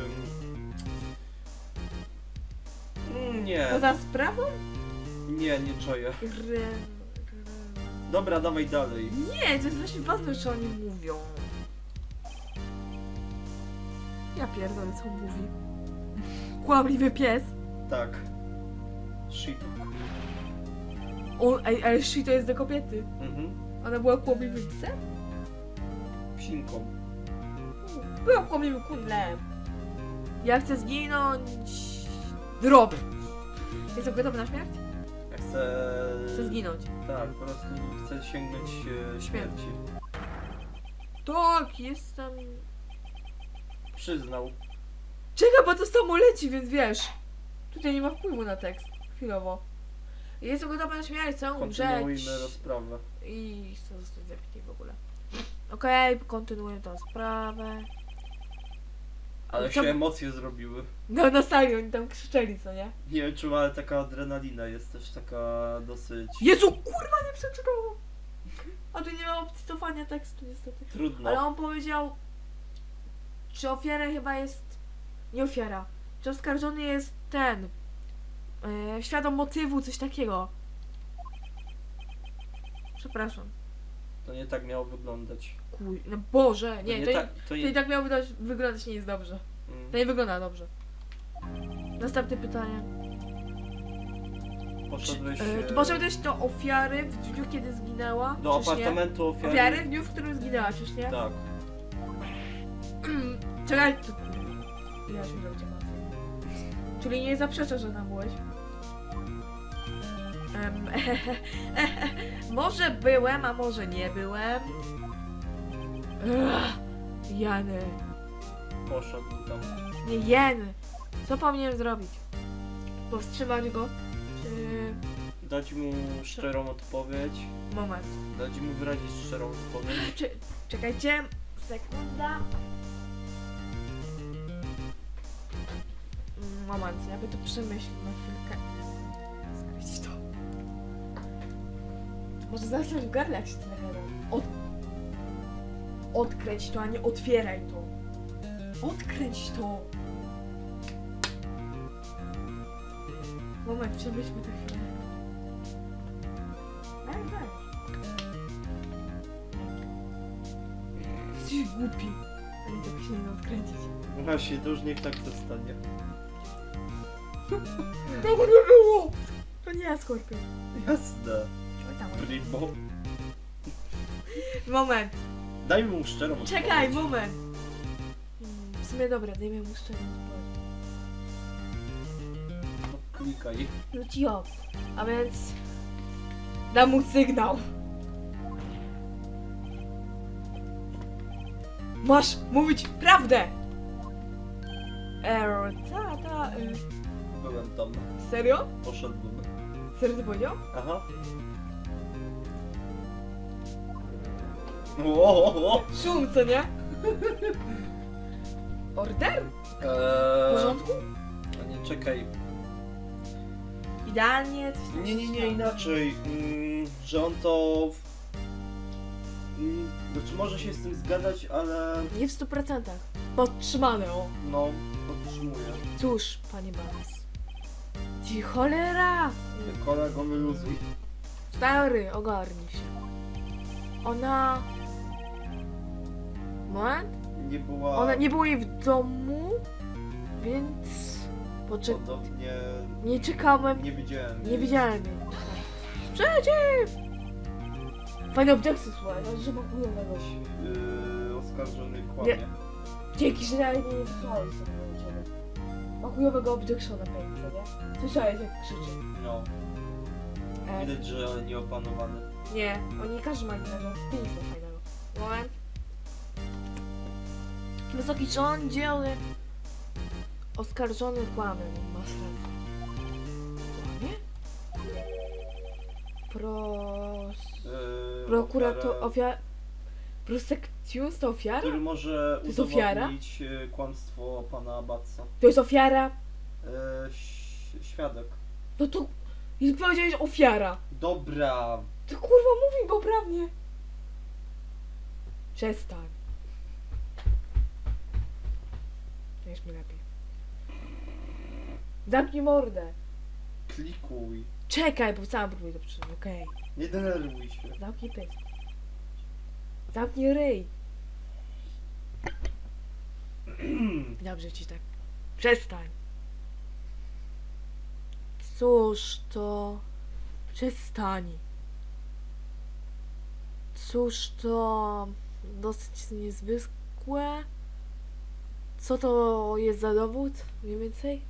ym, Nie, Poza sprawą? nie, nie czuję. Irre... Dobra, dawaj dalej. Nie, to jest właśnie ważne, co oni mówią. Ja pierdolę, co on mówi. Kłamliwy pies. Tak. Shit. O, ej, ale shit to jest do kobiety. Mhm. Ona była kłamliwym psem? Psinką. Była kłamliwym kundlem. Ja chcę zginąć... Drop! Jestem gotowy na śmierć? Ja chcę... Chcę zginąć. Tak, po prostu chcę sięgnąć e, śmierci. Tak, jestem... Przyznał. Czekaj, bo to samo leci, więc wiesz. Tutaj nie ma wpływu na tekst. Chwilowo. Jestem gotowa na śmierć, chcę umrzeć. Kontynuujmy rozprawę. I chcę zostać zabity w ogóle. Okej, okay, kontynuuję tą sprawę. Ale Co- się emocje zrobiły. No na sali oni tam krzyczeli, co nie? Nie wiem, czy ale taka adrenalina jest też taka dosyć Jezu, kurwa, nie przeczytałam! A tu nie ma opcji cofania tekstu niestety. trudna. Ale on powiedział, czy ofiara chyba jest... Nie ofiara. Czy oskarżony jest ten... Yy, świadom motywu, coś takiego. Przepraszam. To nie tak miało wyglądać. Kuj... No Boże, To nie, nie to, tak, nie, to to nie... i tak miało wyglądać, wyglądać nie jest dobrze. Mm. To nie wygląda dobrze. Następne pytanie. Poszedłeś Czy, e, czy poszedłeś do ofiary w dniu, kiedy zginęła? do czyż nie? apartamentu ofiary? Ofiary w dniu, w którym zginęła, czyż nie? Tak. Czekaj, to... Ja się udział. Czyli nie zaprzeczasz, że tam byłeś? Em, może byłem, a może nie byłem. Ugh, Jany. Poszedł tam. Nie jen. Co powinienem zrobić? Powstrzymać go? Czy... Dać mu szczerą odpowiedź. Moment. Dać mu wyrazić szczerą odpowiedź. Czy... Czekajcie. Sekunda. Moment, jakby to przemyśleć na chwilkę. Skryć to. Może zacząć w gardle, jak się to nagadam. Od... Odkręć to, a nie otwieraj to. Odkręć to. Moment, przemyślmy tę chwilę. Daj, daj. Jesteś głupi. Ale tak się nie da odkręcić. Właśnie, to już niech tak zostanie. Tego nie było! To nie ja, Skorpion. Jasne. Oj tam. Primo. Moment. Daj mu szczerą odpowiedź. Czekaj, moment. Hmm, W sumie dobra, dajmy mu szczerą odpowiedź. No, klikaj. Lucio. A więc... Dam mu sygnał. Masz mówić prawdę! Error, ta, ta... Y... Byłem tam. Serio? Poszedłbym. Serio to powiedział? Aha. O, o, o. Szum, co nie? Order? W Eee, porządku? a nie, czekaj. Idealnie? Coś tam Nie, nie, nie, się inaczej. Mm, że on to... W... Mm, znaczy może się z tym zgadzać, ale... Nie w stu procentach. Podtrzymane, o. No, podtrzymuję. Cóż, panie Bas. Ci cholera! Kolego, wyluzuj. Stary, ogarnij się. Ona... Moment? Nie była... Ona nie było jej w domu, więc... Poczek... Podobnie... Nie czekałem, Nie widziałem. nie widziałem jej. Przeciw! Fajne objaksy, słuchaj, no, że makujowego. Yy, oskarżony kłamie. Dzięki, że nawet nie wysłałeś sobie do ciebie. Makujowego objectiona pęknie, nie? Słyszałeś jak krzyczy. No, E, widać, że nieopanowany. nie, oni każdy ma innego. Pięć ma fajnego. Moment. Wysoki sądzie, ale... Oskarżony kłamem, masz rację. Kłamie? Pros... Yy, Prokurator... ofiarę, Ofiar... Prosekcjus to ofiara? który może To jest ofiara? udowodnić yy, kłamstwo pana Abatsa. To jest ofiara? Yy, ś- świadek. No to... I powiedziałeś ofiara. Dobra. Ty kurwa mówi poprawnie. Przestań. Wiesz mi lepiej. Zamknij mordę. Klikuj. Czekaj, bo sam próbuję do przodu, okej. Nie denerwuj się. Zamknij pysk. Zamknij ryj. Dobrze ci tak. Przestań. Cóż to... Przestań. Cóż to... Dosyć niezwykłe. Co to jest za dowód? Mniej więcej?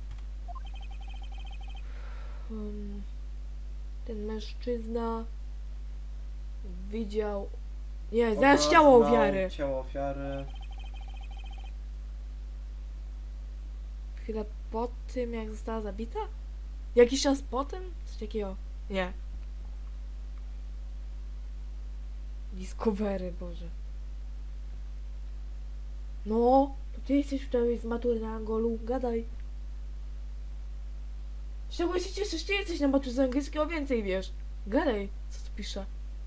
Um, ten mężczyzna widział... Nie, zaraz ciało Oznał ofiary. Ciało ofiary. Chwilę po tym, jak została zabita? Jakiś czas po tym? Coś takiego. Nie. Discovery, Boże. No, to ty jesteś tutaj z matury na Angolu. Gadaj. Z czego się cieszysz? Ty jesteś na maturze z angielskiego, więcej wiesz. Gadaj, co tu pisze.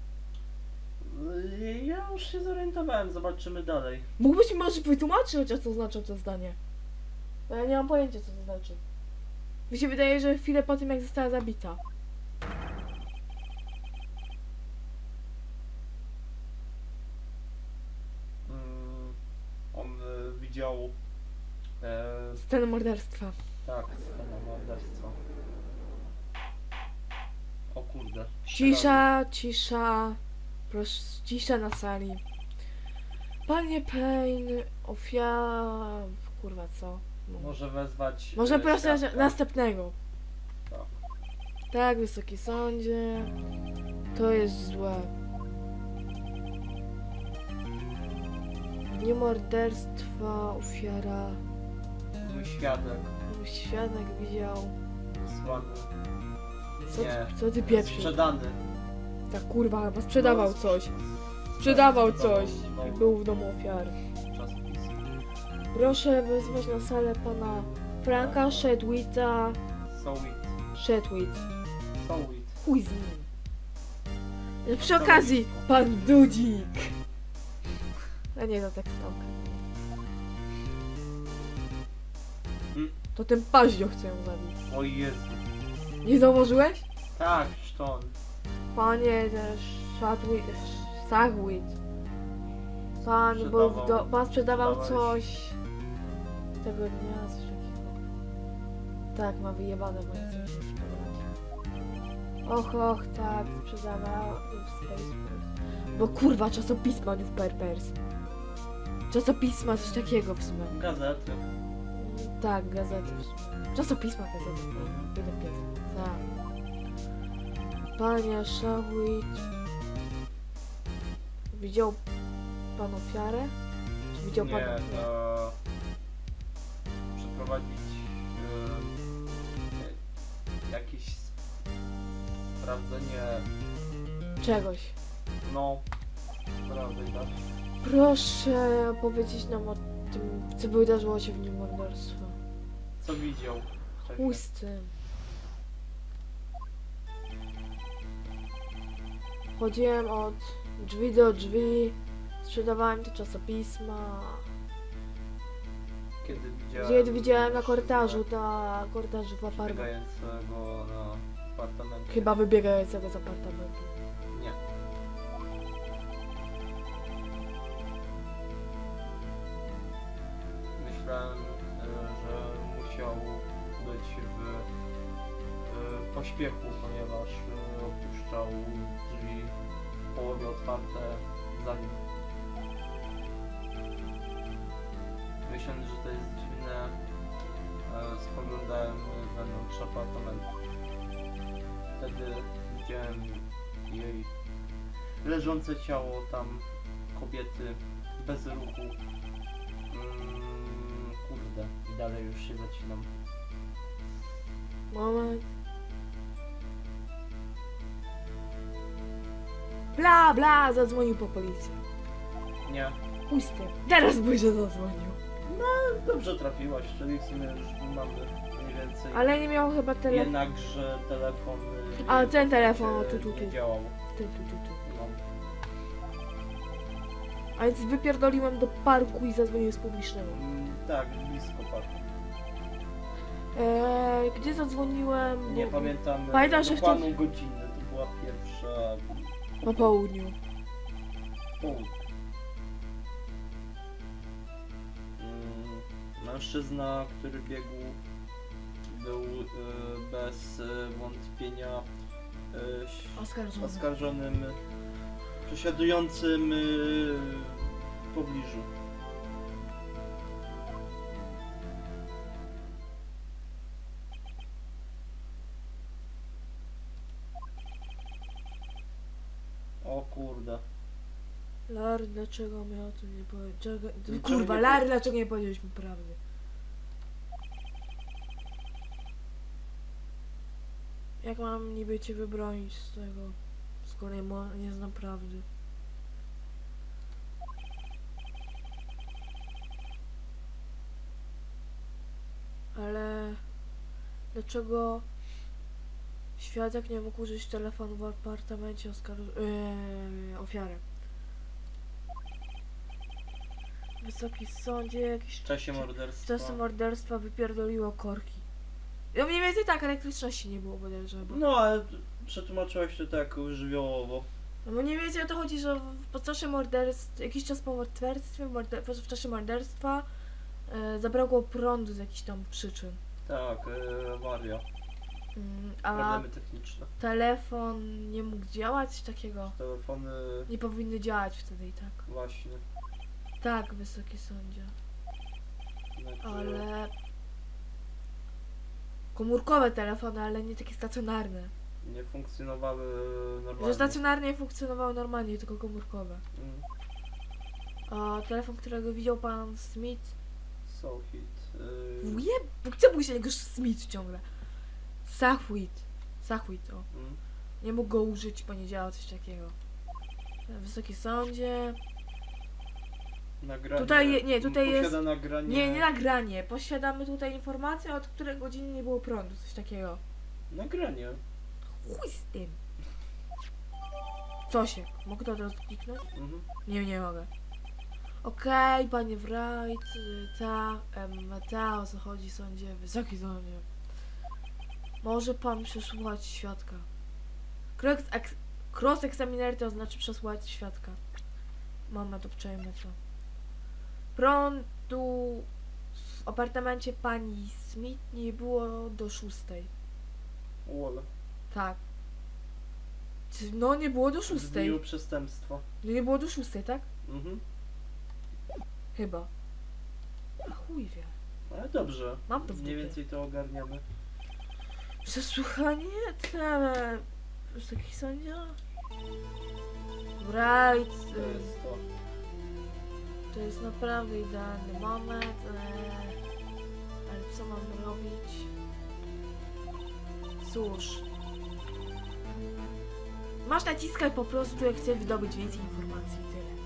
Yy, Ja już się zorientowałem, zobaczymy dalej. Mógłbyś mi może wytłumaczyć chociaż co znaczy to zdanie? Bo ja nie mam pojęcia co to znaczy. Mi się wydaje, że chwilę po tym jak została zabita. Mm, on y, widział... E, Scenę morderstwa. tak, scenę morderstwa. O kurde. Cisza, cisza. Proszę, cisza na sali. Panie Payne, ofiara... Kurwa, co? Może wezwać... Może e, proszę świadka. następnego. Tak. Tak, wysoki sądzie. To jest złe. W dniu morderstwa ofiara. Mój świadek. Mój świadek widział. Słany. Co, Nie. co ty pieprzysz? Sprzedany. Ta kurwa chyba sprzedawał No, coś. Sprzedawał coś. no. Jak był w domu ofiary. Czasopis. Proszę wezwać na salę pana Franka Shedwita. Sowit. Shedwit. Sowit. Chuj z nim. No przy okazji, pan Dudzik. A nie, to tak samo. Mm. To ten paździo chce ją zabić. O Jezu. Nie zauważyłeś? Tak, szton. Panie też Shadwit, Sagwit. Pan był w Sprzedawał. do, pan sprzedawał Sprzedawałeś. coś tego dnia, coś takiego. Tak, ma wyjebane moje coś sprzedawać. Och, och, tak, sprzedawał w Spaceport. Bo kurwa, czasopisma New Purpers. Czasopisma, coś takiego w sumie. Gazety. Tak, gazety w sumie. Czasopisma, gazety. Jeden pies. Tak. Panie Shawit. Widział pan ofiarę? Czy widział pan Nie, ofiarę? e, przeprowadzić e, jakieś sprawdzenie, Czegoś. no, prawda, tak? Proszę powiedzieć nam o tym, co wydarzyło się w dniu morderstwa. Co widział? Wcześniej? Chuj z tym. Chodziłem od drzwi do drzwi, sprzedawałem te czasopisma. Kiedy widziałem... Gdzie widziałem na korytarzu, na korytarzu w apartamencie. Biegającego na apartamencie. Chyba wybiegającego z apartamentu. Nie. Myślałem, e, że musiał być w e, pośpiechu, ponieważ e, opuszczał drzwi w połowie otwarte za nim. Myśląc, że to jest dziwne, e, spoglądałem wewnątrz apartamentu. Wtedy widziałem jej leżące ciało tam, kobiety bez ruchu. Mm, kurde, i dalej już się zacinam. Moment. Bla bla, zadzwonił po policję. Nie. Chuj z tym. Teraz byś zadzwonił. Dobrze trafiłaś, czyli w sumie już mamy mniej więcej. Ale nie miał chyba telefonu. Jednakże telefon. y, A, ten telefon, y, tu, tu, tu. nie działał. Ty, tu, tu, tu. No. A więc wypierdoliłem do parku i zadzwoniłem z publicznego. Mm, tak, blisko parku. Eee, gdzie zadzwoniłem? Nie Bo- pamiętam Pamiętasz, że dokładną wtedy- godzinę. To była pierwsza. Po południu. Południe. Mm, Mężczyzna, który biegł, był y, bez y, wątpienia y, ś- Oskarżony. oskarżonym przesiadującym y, w pobliżu. O kurde. Larry, dlaczego mi o tym nie powiedziałeś? Dlaczego Kurwa, nie Larry, dlaczego nie powiedziałeś mi prawdy? Jak mam niby cię wybronić z tego, skoro nie, mo- nie znam prawdy? Ale dlaczego świadek nie mógł użyć telefonu w apartamencie oskarż- yy, ofiary? Wysoki sądzie, jakiś W czasie w morderstwa. czasie morderstwa wypierdoliło korki. No mniej więcej tak, elektryczności nie było bodajże, bo... No ale przetłumaczyłeś to tak żywiołowo. No bo mniej więcej o to chodzi, że w, po czasie morderstwa, jakiś czas po morderstwie, morder, w czasie morderstwa e, zabrakło prądu z jakichś tam przyczyn. Tak, y, awaria. Mm, a Problemy techniczne. telefon nie mógł działać, coś takiego. Telefony Nie powinny działać wtedy i tak. właśnie. Tak, wysoki sądzie. Znaczy, Ale komórkowe telefony, ale nie takie stacjonarne. Nie funkcjonowały normalnie. Że stacjonarnie funkcjonowały normalnie, tylko komórkowe. Mm. A telefon, którego widział pan Smith... Sohit. Yy... Wuje? Gdzie mógł się niego Smith ciągle? Sachwit. Sachwit, o. Mm. Nie mógł go użyć, bo nie działał coś takiego. Wysoki sądzie... Nagranie. Tutaj je- nie, tutaj Posiada jest- nagranie. Nie, nie nagranie. Posiadamy tutaj informację, od której godziny nie było prądu, coś takiego. Nagranie. Chuj z tym. Co się? Mogę to od razu kliknąć? Mhm. Nie, nie mogę. Okej, panie Wright, y, ta, em, ta, o co chodzi, sądzie, wysoki sądzie. Może pan przesłuchać świadka. Cross, ex, cross examiner to znaczy przesłuchać świadka. Moment, obczajmy to. Prądu w apartamencie pani Smith nie było do szóstej. Wall. Tak. Czy- No nie było do W szóstej. dniu przestępstwa. No nie było do szóstej, tak? Mhm. Chyba. A chuj wie. Ale dobrze. Mam to w Mniej dupie. więcej to ogarniamy. Przesłuchanie tyle. Wysoki sądzia? Right. To y, jest to. To jest naprawdę idealny moment. e, Ale co mam robić? Cóż. Masz naciskać po prostu, jak chcesz wydobyć więcej informacji i tyle.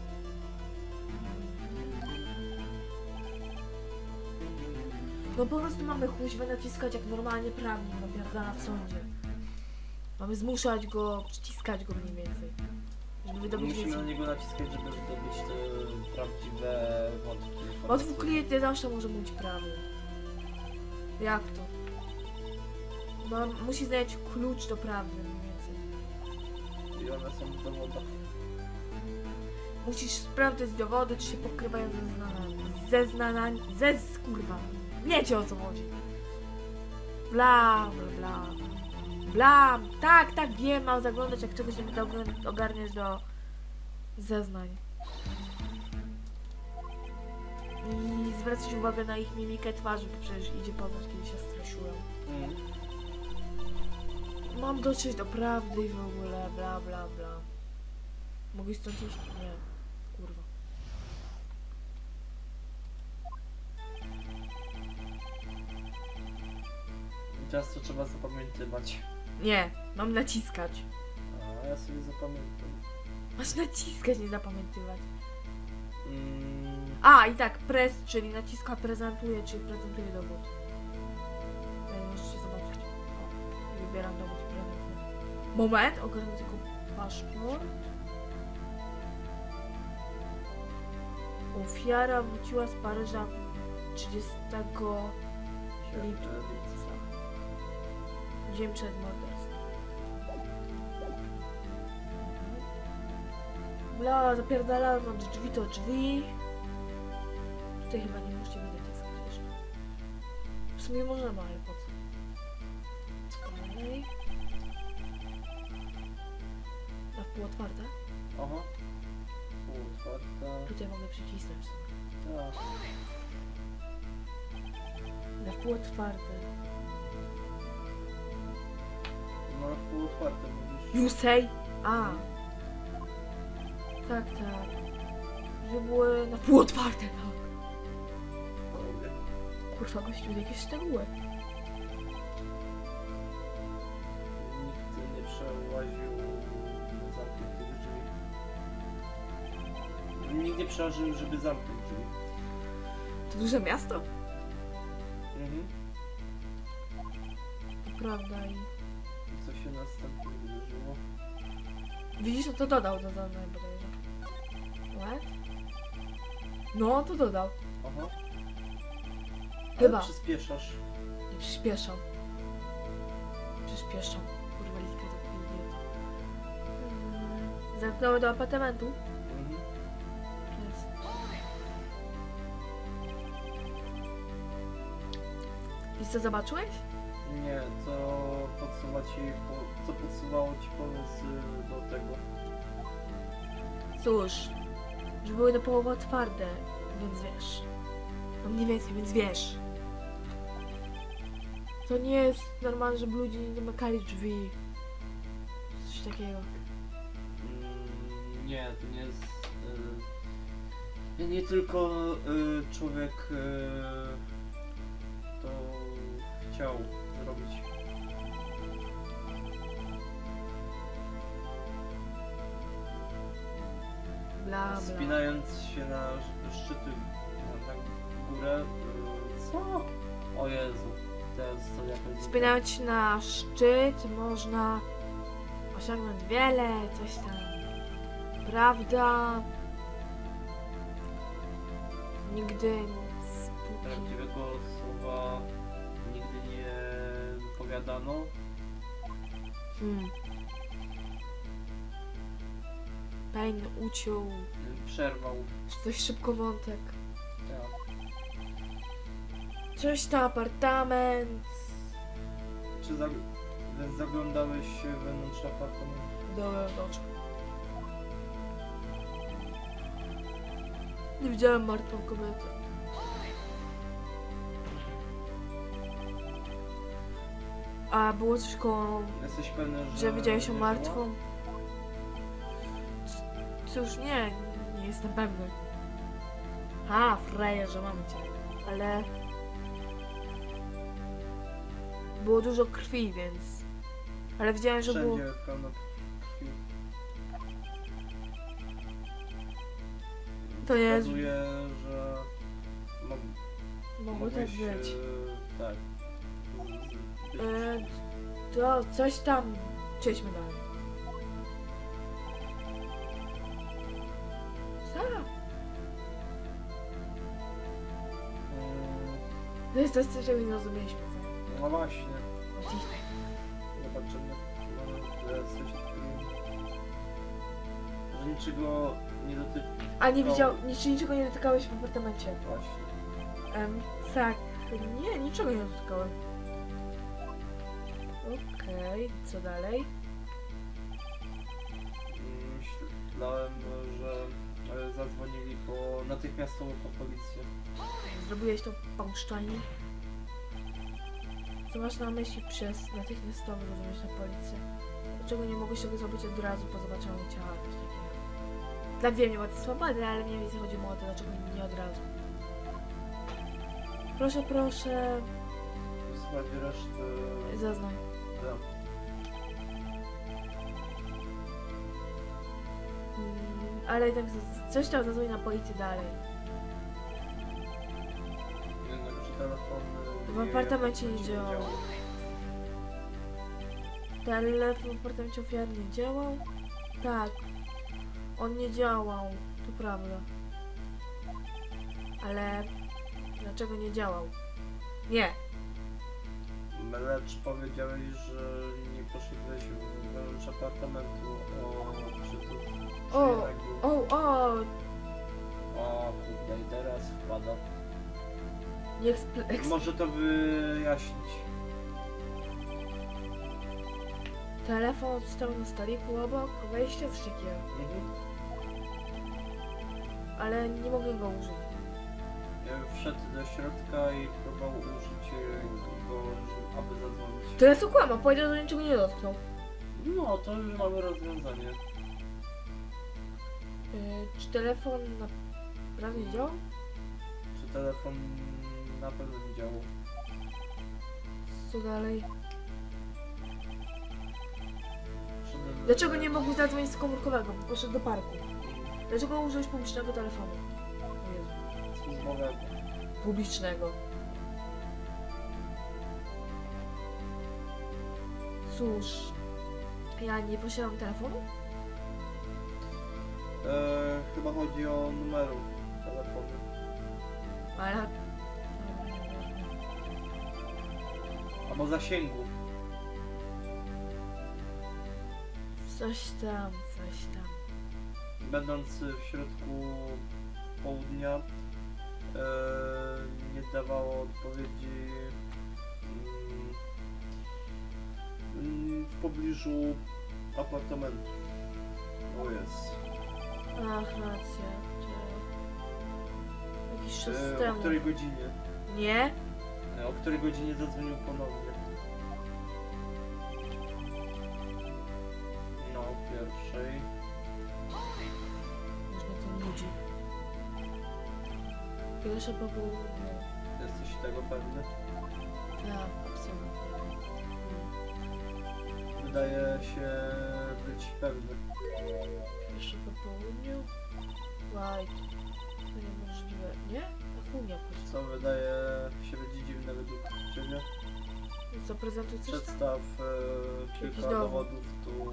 No po prostu mamy kuźwę naciskać jak normalnie prawnik napierdala w sądzie. Mamy zmuszać go, przyciskać go mniej więcej. Żeby wydobyć Musimy na więcej. niego naciskać, żeby wydobyć te prawdziwe wątki. Łatwo klient nie zawsze może być prawy. Jak to? No, musi znaleźć klucz do prawdy mniej więcej. I one są w dowodach. Musisz sprawdzać dowody, czy się pokrywają ze znanami. Ze znanami. Ze z kurwa. Wiecie o co chodzi. Bla, bla, bla. Bla. Tak, tak, wiem, mam zaglądać, jak czegoś nie będę ogr- ogarniać do zeznań. I zwracać uwagę na ich mimikę twarzy, bo przecież idzie poznać, kiedy się streszują. Mm. Mam dotrzeć do prawdy i w ogóle, bla, bla, bla. Mogę stąd iść? Nie. Kurwa. I teraz to trzeba zapamiętywać. Nie, mam naciskać. A ja sobie zapamiętam. Masz naciskać, nie zapamiętywać. Mm. A, i tak, press, czyli naciska prezentuje, czyli prezentuje dowód. Tutaj możecie zobaczyć. O, wybieram dowód i prezentuję. Moment, ogarnę tylko paszport. Ofiara wróciła z Paryża trzydziestego lipca. Dzień przed morderstwem. Bla, zapierdalałem od drzwi do drzwi. Tutaj chyba nie musicie mnie naciskać jeszcze. W sumie możemy, ale po co? Dalej. Na pół otwarte? Aha. Pół otwarta. Tutaj mogę przycisnąć. Tak. Na pół otwarte. No pół otwarte mówisz. You say? A. Tak, tak. Że były na pół otwarte, tak. Dobra. Kurwa, gościu, jakieś szczegóły. Nikt nie przełaził zamkniętych drzwi. Nikt nie przełaził, żeby zamknąć drzwi. To duże miasto? Mhm. To prawda i... I co się następnie wydarzyło? Widzisz, no to dodał do zadań bodajże. What? No, to dodał. Aha. Chyba. Ale przyspieszasz. Nie przyspieszam. Przyspieszam. Kurwa, liczbę to idiota. Hmm. Zamknąłem do apartamentu. Mhm. Jest. I co, zobaczyłeś? Nie, co podsuwa ci, po, co podsuwało ci pomysł y, do tego. Cóż, że były do połowy otwarte, więc wiesz. No mniej więcej, więc wiesz. To nie jest normalne, żeby ludzie nie zamykali drzwi. Coś takiego. Mm, nie, to nie jest... Y, nie tylko y, człowiek y, to chciał zrobić. Bla, bla. Wspinając się na sz- szczyty, na, na górę. y, Co? O Jezu, teraz to jakoś... Wspinając się na szczyt można osiągnąć wiele, coś tam. Prawda? Nigdy nic. póki- Prawdziwego słowa nigdy nie powiadano. Hmm. Pain uciął. Przerwał. Czy coś szybko wątek. Tak. Coś to apartament. Czy zag zaglądałeś wewnątrz apartamentu? Do wewnątrz. Nie widziałem martwą kobietę. A było coś koło... Jesteś pewny, że... że widziałeś ją nie martwą? C- Cóż, nie, nie jestem pewny. A, frajerze, mam cię. Ale... Było dużo krwi, więc... Ale widziałem, że żyła? było... Wszędzie pełno krwi. To jest... Wskazuje, że... Mo Mogło tak mogłeś, być. e, tak. z- być- E, to coś tam... Przejdźmy dalej. Co? Mm, To jest coś, czego nie rozumieliśmy. No właśnie. Dziwne. Zobaczymy. Może jesteś takim... Że niczego nie dotyczy. A nie widział... Nic, niczego nie dotykałeś w apartamencie. Właśnie. Em, tak. Nie, niczego nie dotykałem. Okej, co dalej? Myślałem, że e, zadzwonili po natychmiastowo po policję. Zrobiłeś to pałszczanie? Co masz na myśli przez natychmiastowo rozumieć na policję? Dlaczego nie mogłeś tego zrobić od razu po zobaczeniu ciała? Coś takiego. Dla wiem, nie ma to swobody, ale mniej więcej chodzi mi o to, dlaczego nie od razu. Proszę, proszę, W sprawie reszty... zaznaj. Ja. Mm, ale i tak z- coś tam zadzwoni na policję dalej. Jednakże telefon... e, W nie- apartamencie nie nie działał. Telefon w apartamencie ofiary nie działał? Tak. On nie działał, to prawda. Ale dlaczego nie działał? Nie. Lecz powiedziałeś, że nie poszedłeś wewnątrz apartamentu. O, czy to... czy O, jednak był- O, o! O, kurde, i teraz wpada. Nie ekspl- eks- Może to wyjaśnić. Telefon stał na stoliku obok, wejście w szczykiel. Mhm. Ale nie mogę go użyć. Ja Wszedł do środka i próbował użyć e, go, żeby- aby zadzwonić. To jest okłama, powiedział, że niczego nie dotknął. No, to już mamy rozwiązanie. Yy, czy telefon naprawdę nie działał? Czy telefon na pewno nie działał? Co dalej? Wszedłem- Dlaczego nie mógł zadzwonić z komórkowego? Bo poszedł do parku. Dlaczego użyłeś publicznego telefonu? O Jezu. Służbowego. Publicznego. Cóż, ja nie posiadam telefonu? E, chyba chodzi o numeru telefonu. Ale... Albo zasięgu. Coś tam, coś tam. Będąc w środku południa, e, nie dawało odpowiedzi mm, w pobliżu apartamentu. O jest. Ach, racja. Czy... Jakiś czas E, o temu. której godzinie? Nie? E, o której godzinie zadzwonił ponownie? pierwszej. Już mnie to nudzi. Pierwsze po południu. Jesteś tego pewny? Tak, absolutnie. Wydaje się być pewny. Pierwsze po południu? Łaj. To niemożliwe. Nie? A chuj nie pójść. Co wydaje się być dziwne według ciebie? Co, prezentuj coś tam? Przedstaw e, kilka Jakiś dowód. dowodów tu.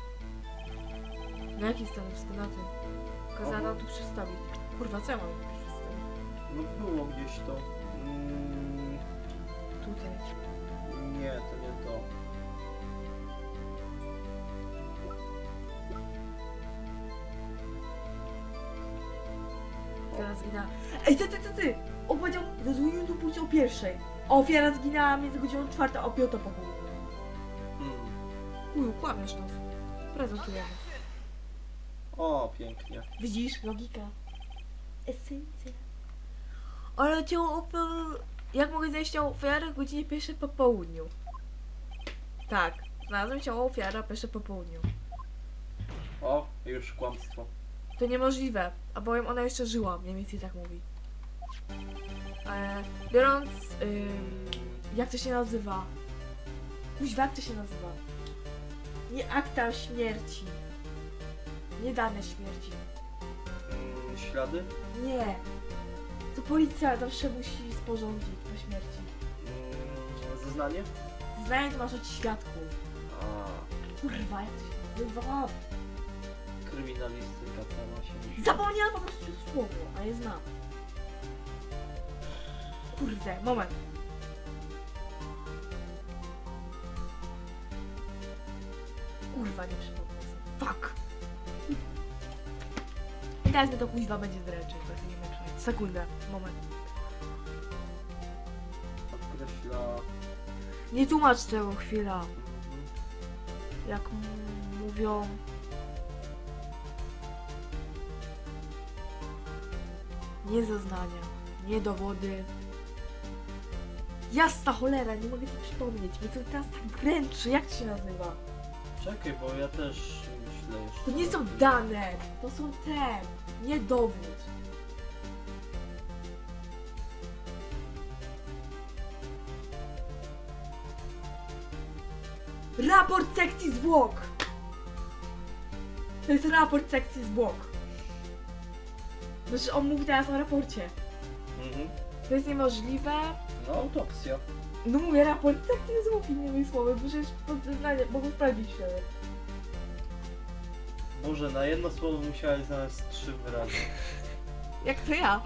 Na jaki stan? Wszystko na tym. Kazano tu przedstawić. Kurwa, co ja mam tu przedstawić? No było gdzieś to. Mm, Tutaj. nie, to nie to. Ofiara zginęła. Ej, ty, ty, ty, ty! On powiedział, zadzwonił tu pójść o pierwszej. A ofiara zginęła między godziną czwartą a piątą po południu. Hmm. Uju, kłamiesz nas. Prezentujemy. O, pięknie. Widzisz? Logika. Esencja. Ale cię opel... Jak mogę znaleźć ciało ofiary o godzinie pierwszej po południu? Tak. Znalazłem ciało ofiary o pierwszej po południu. O, już kłamstwo. To niemożliwe, a bowiem ona jeszcze żyła, mniej więcej tak mówi. E, biorąc... Ym, jak to się nazywa? Kuźwa, jak to się nazywa? Nie akta śmierci. Nie dane śmierci. Mm, ślady? Nie. To policja zawsze musi sporządzić po śmierci. Mm, zeznanie? Zeznanie to masz od świadków. A, Kurwa, jak to się nazywa? kryminalistyka sama się. Zapomniałam po prostu to słowo, a je znam. Kurde, moment. Kurwa, nie przypomnę sobie. Fuck. I teraz mnie to kuźwa będzie dręczyć, bo ja nie wiem. Sekundę, moment. Podkreśla. Nie tłumacz tego, chwila. Mhm. Jak m- mówią... Nie zeznania, nie dowody. Jasna cholera, nie mogę sobie przypomnieć. Mnie to teraz tak dręczy, jak to się nazywa? Czekaj, bo ja też myślę jeszcze. To nie są dane, to są te, nie dowód. Raport sekcji zwłok. To jest raport sekcji zwłok. Znaczy on mówi teraz o raporcie. Mhm. To jest niemożliwe. No, autopsja. No mówię, raport sekcji zwłok innymi słowy, bo przecież pod zeznanie mogą sprawdzić się. Boże, na jedno słowo musiałeś znaleźć trzy wyrazy. Jak to ja?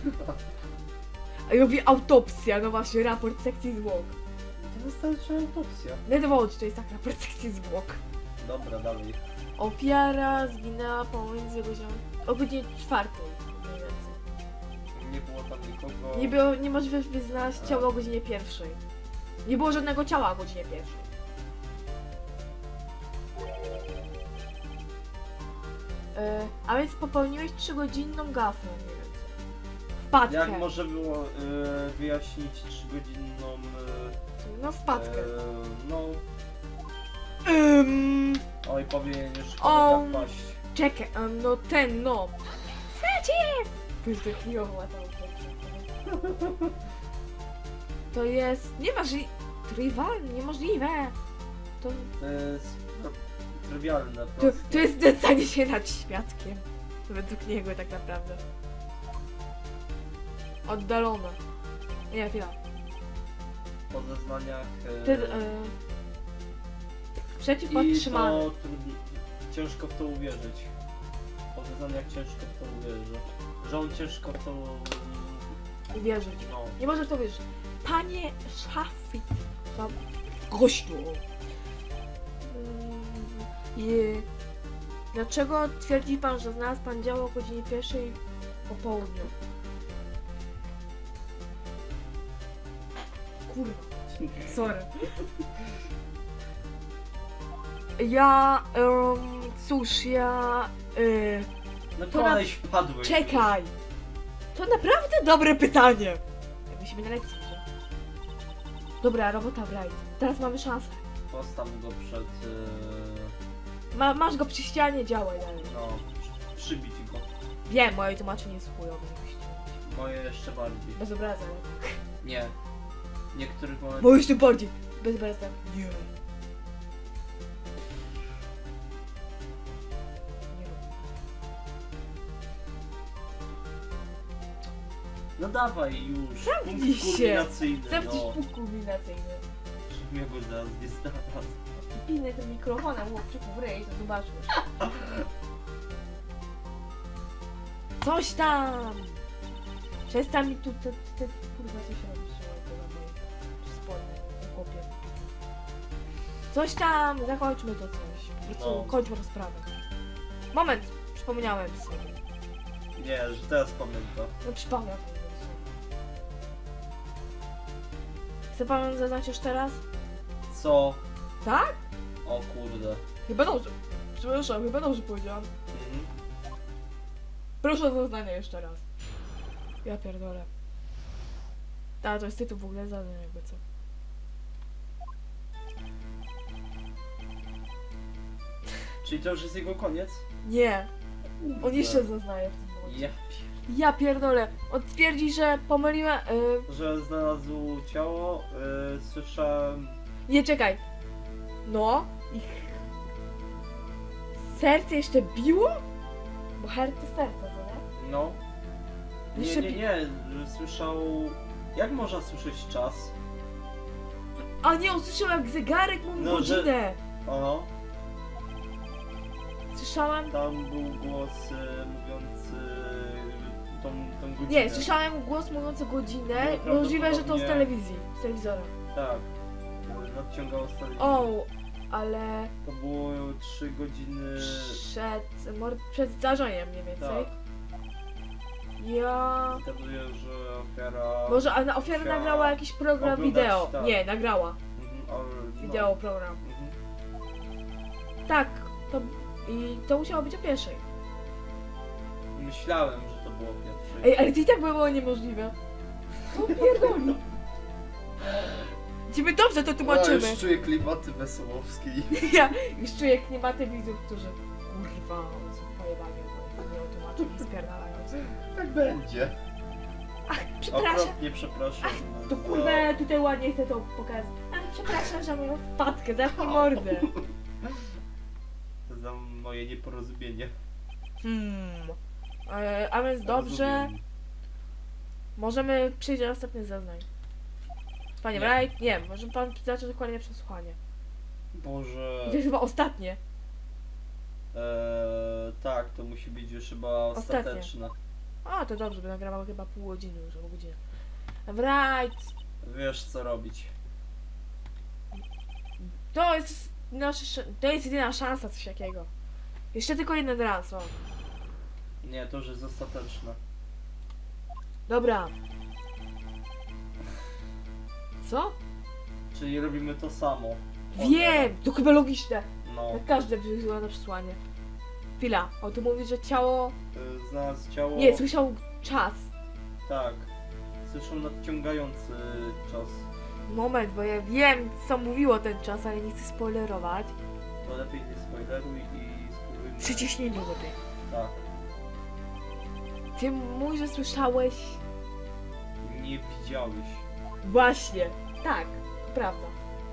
A ja mówię autopsja, no właśnie, raport sekcji zwłok. To wystarczy autopsja. Nie dowodzi, to jest tak raport sekcji zwłok. Dobra, dalej. Ofiara zginęła pomiędzy godziną... o godzinie czwartej mniej więcej. Nie było tam nikogo. Nie było, niemożliwe znaleźć ciało o godzinie pierwszej. Nie było żadnego ciała o godzinie pierwszej. Yy, a więc popełniłeś trzygodzinną gafę mniej więcej. Wpadkę. Jak może było e, wyjaśnić trzygodzinną... E, No wpadkę. e, no... Ym, Oj, powinien już O. kolega wpaść. czekaj, um, no ten, no. Przeciw! To jest tak chujowa ta osoba. To jest... nie masz... Trivial? Niemożliwe. To... To jest no, trywialne, To, proste. to jest znęcanie się nad świadkiem. To według niego tak naprawdę. Oddalone. Nie, chwila. Po zeznaniach... E, Ty, e, przeciw I podtrzymany. to trudno, ciężko w to uwierzyć. Po zeznaniach ciężko w to uwierzy. Że on ciężko w to... Uwierzyć. No. Nie może w to wierzyć. Panie Szafit. Tam... Gościu. Mm, i... Dlaczego twierdzi pan, że znalazł pan działo o godzinie pierwszej po południu? Kurwa. Sorry. Ja, um, cóż, ja... Y, No To na- koleś wpadły. czekaj! To naprawdę dobre pytanie! Jak musimy na lekcji, że? Dobra, robota Bright. Teraz mamy szansę. Postaw go przed... E, Ma, masz go przy ścianie, działaj dalej. No, przybić go. Wiem, moje tłumaczenie jest chujowe. Moje jeszcze bardziej. Bez obraza. Nie. W niektórych momentach... Moje jeszcze bardziej. Bez obraza. Nie. Nie rób. No dawaj już. Zamknij Punkt się. kulminacyjny, Zamknij no. punkt kulminacyjny. Żebym ja go zaraz nie znalazł. Pinę tym mikrofonem chłopczyku w ryj, to zobaczysz. Coś tam! Przestań mi tu, te, te, kurwa, coś robisz, że to na moim spodnie, chłopie. Coś tam! Zakończmy to coś. Po prostu No. kończmy rozprawę. Moment! Przypomniałem sobie. Nie, że teraz pamiętam. No przypomniał sobie. Chce pan zaznać już teraz? Co? Tak? O kurde. Chyba dobrze. Przepraszam, chyba dobrze powiedziałam. Mhm. Proszę o zaznanie jeszcze raz. Ja pierdolę. A, to jest tytuł w ogóle zadań jakby co. Czyli to już jest jego koniec? Nie, on Kurde. jeszcze zaznaje w tym momencie. Ja Ja pierdolę. On twierdzi, że pomyliłem... Y... że znalazł ciało, yy, słyszałem... Nie, czekaj. No, ich... Serce jeszcze biło? Bo her to serce, to nie? No. Nie, Jeszcze nie, bi- nie, że słyszał... Jak można słyszeć czas? A nie, usłyszałem jak zegarek mówił No, że- godzinę. O, Słyszałem... tam był głos y, mówiący tą, tą godzinę. Nie, słyszałem głos mówiący godzinę. No, Możliwe, że to z prawdopodobnie- telewizji, z telewizora. Tak. y, Nadciągało z telewizji. O, ale To było trzy godziny... przed, mor- przed zdarzeniem mniej więcej. Tak. Ja... Zgaduję, że ofiara... Może a na ofiara Chciała nagrała jakiś program oglądać, wideo. tak. Nie, nagrała Mhm, ale- no. wideo program. Mhm. Tak, to... I to musiało być o pierwszej. Myślałem, że to było pierwsze. Ej, ale to i tak by było niemożliwe. Co pierdoli? Ciebie dobrze to tłumaczymy. już czuję klimaty wesołowskiej. Ja już czuję klimaty widzów, którzy... Kurwa, są pojebani, bo nie tłumaczą i spierdalają. Tak będzie. Ach, przepraszam. Okropnie przepraszam. To za- kurwa, tutaj ładnie chcę to pokazać. A przepraszam za moją wpadkę, zamknij mordę. Za moje nieporozumienie. Hmm. E, a więc dobrze, Rozumiem. możemy przejść do następnych zeznań. Panie Nie. Wright, nie, może pan zacząć dokładnie przesłuchanie. Boże. I to jest chyba ostatnie. Eee, tak, to musi być już chyba Ostatnie. ostateczne. A, to dobrze, by nagrawał chyba pół godziny już, albo godzinę. Wright, Wiesz co robić. to jest nasza, sz- to jest jedyna szansa, coś takiego. Jeszcze tylko jeden raz, o. Nie, to już jest ostateczne. Dobra. Co? Czyli robimy to samo. Wiem, to chyba logiczne. No. Na każde wyzwanie przesłanie. Chwila, o tu mówi, że ciało... Y, Znalazł ciało. Nie, słyszał czas. Tak. Słyszał nadciągający czas. Moment, bo ja wiem, co mówiło ten czas, ale nie chcę spoilerować. To lepiej nie spoileruj i spróbujmy. Przyciśnij lepiej. Tak. Ty mówisz, że słyszałeś... Nie widziałeś. Właśnie. Tak, to prawda.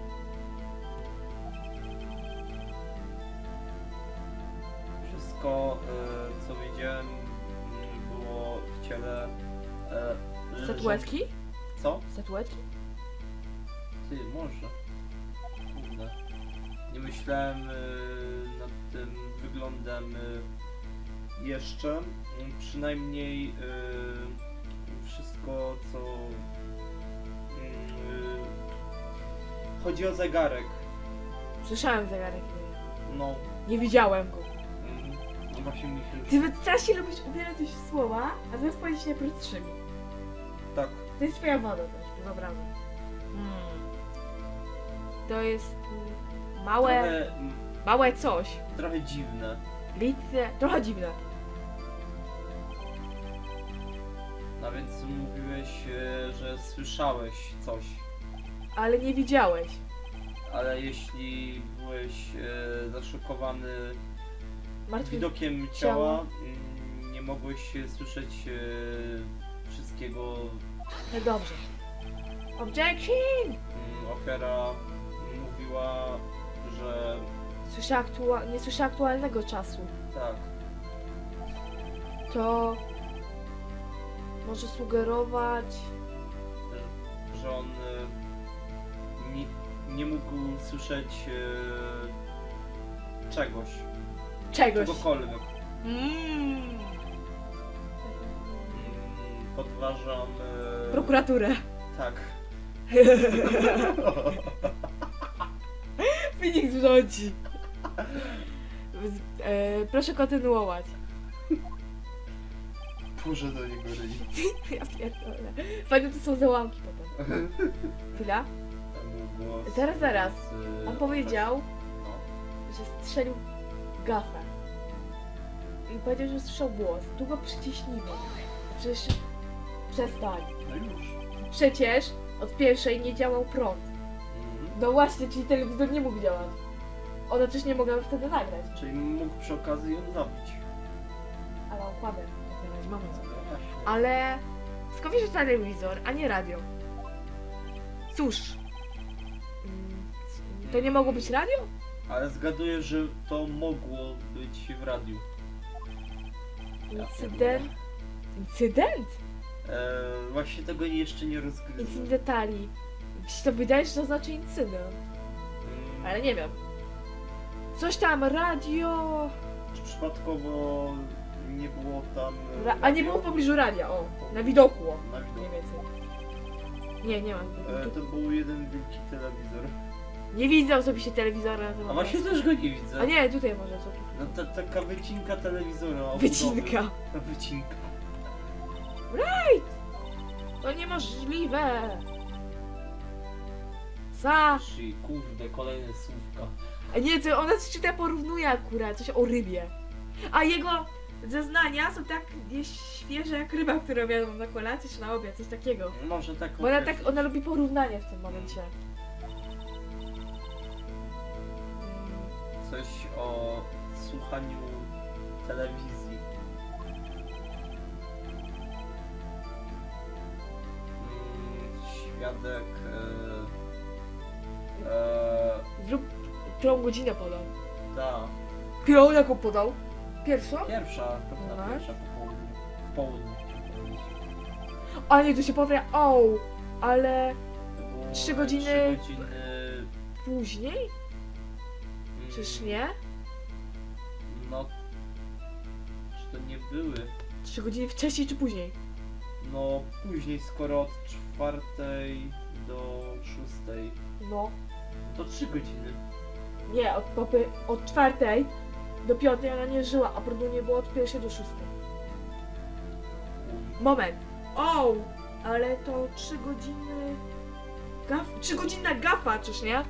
Wszystko, y, co widziałem, y, było w ciele. y, leżą- Statuetki? Co? Statuetki? Ty, może. Kurde. Nie myślałem y, nad tym wyglądem y, jeszcze. Y, Przynajmniej y, wszystko, co. y, chodzi o zegarek. Słyszałem zegarek. No. Nie widziałem go. mm, No właśnie mi się. Ty strasznie lubisz ubierać coś w słowa, a zamiast powiedzieć najprostszymi. Tak. To jest twoja wada też, bez obrazu. Hmm. To jest mm, małe, Trochę, mm, małe coś. trochę dziwne. Litne, trochę dziwne. No więc mówiłeś, y, że słyszałeś coś. Ale nie widziałeś. Ale jeśli byłeś e, zaszokowany Martwy... widokiem ciała. ciała, mm, nie mogłeś e, słyszeć e, wszystkiego. No dobrze. Objection! Mm, ofiara mówiła, że Słyszę aktua... Nie słyszę aktualnego czasu. tak, To... Może sugerować... że on e, nie, nie mógł słyszeć e, czegoś, Czegoś. czegokolwiek. Mm. Mm, Podważam. E, Prokuraturę. tak. Phoenix rządzi. Z- e, proszę kontynuować. Purzę do niego ryj. Ja pierdolę. Fajne to są załamki potem. Chwila. Tam był głos, Zaraz, zaraz. z, On powiedział, No. że strzelił gafę. I powiedział, że słyszał głos. Tu go przyciśnijmy. Przecież... Przestań. No już. Przecież od pierwszej nie działał prąd. Mhm. No właśnie, czyli telewizor nie mógł działać. Ona też nie mogła wtedy nagrać. Czyli mógł przy okazji ją zabić. Ale on kładę. Nagrać moment. No właśnie. Ale... Skąd wiesz, że telewizor, a nie radio? Cóż. Mm, To nie mogło być radio? Ale zgaduję, że to mogło być w radiu. Incydent? Incydent? E, właśnie tego jeszcze nie rozgryzłem. Incydentali. Mi się to wydaje, że to znaczy incydent. Mm, Ale nie wiem. Coś tam, radio... Czy przypadkowo nie było tam... e, Ra- a nie było w pobliżu radia, o. Na widoku, o. Na widoku. Mniej więcej. Nie, nie ma. E, Tu, to był jeden wielki telewizor. nie widzę osobiście telewizora. na tym A właśnie obrazku. też go nie widzę. A nie, tutaj może co tu. No ta, taka wycinka telewizora. obudowy. Wycinka. Ta wycinka. To niemożliwe. Za. Czyli kurde, kolejne słówka. A nie, to ona coś tutaj porównuje akurat, coś o rybie. A jego zeznania są tak świeże jak ryba, którą jadłam na kolację czy na obiad, coś takiego. Może tak Bo ona tak, określić. ona lubi porównanie w tym momencie. Coś o słuchaniu telewizji. Mm, Świadek... E, e, Zrób, którą godzinę podał. ta, Którą jaką podał? Pierwszą? pierwsza, pewna No. pierwsza po południu. W południu. chciałem powiedzieć. A nie, to się powie o, ale To było Trzy godziny- trzy godziny później? mm, Czyż nie? No... Czy to nie były? Trzy godziny wcześniej czy później? No później, skoro od czwartej do szóstej. No. To trzy godziny. Nie, od, popy, od czwartej do piątej ona nie żyła, a prądu nie było od pierwszej do szóstej. Uj. Moment. O, ale to trzy godziny... Gaf... Trzy godzinna gafa, czyż nie?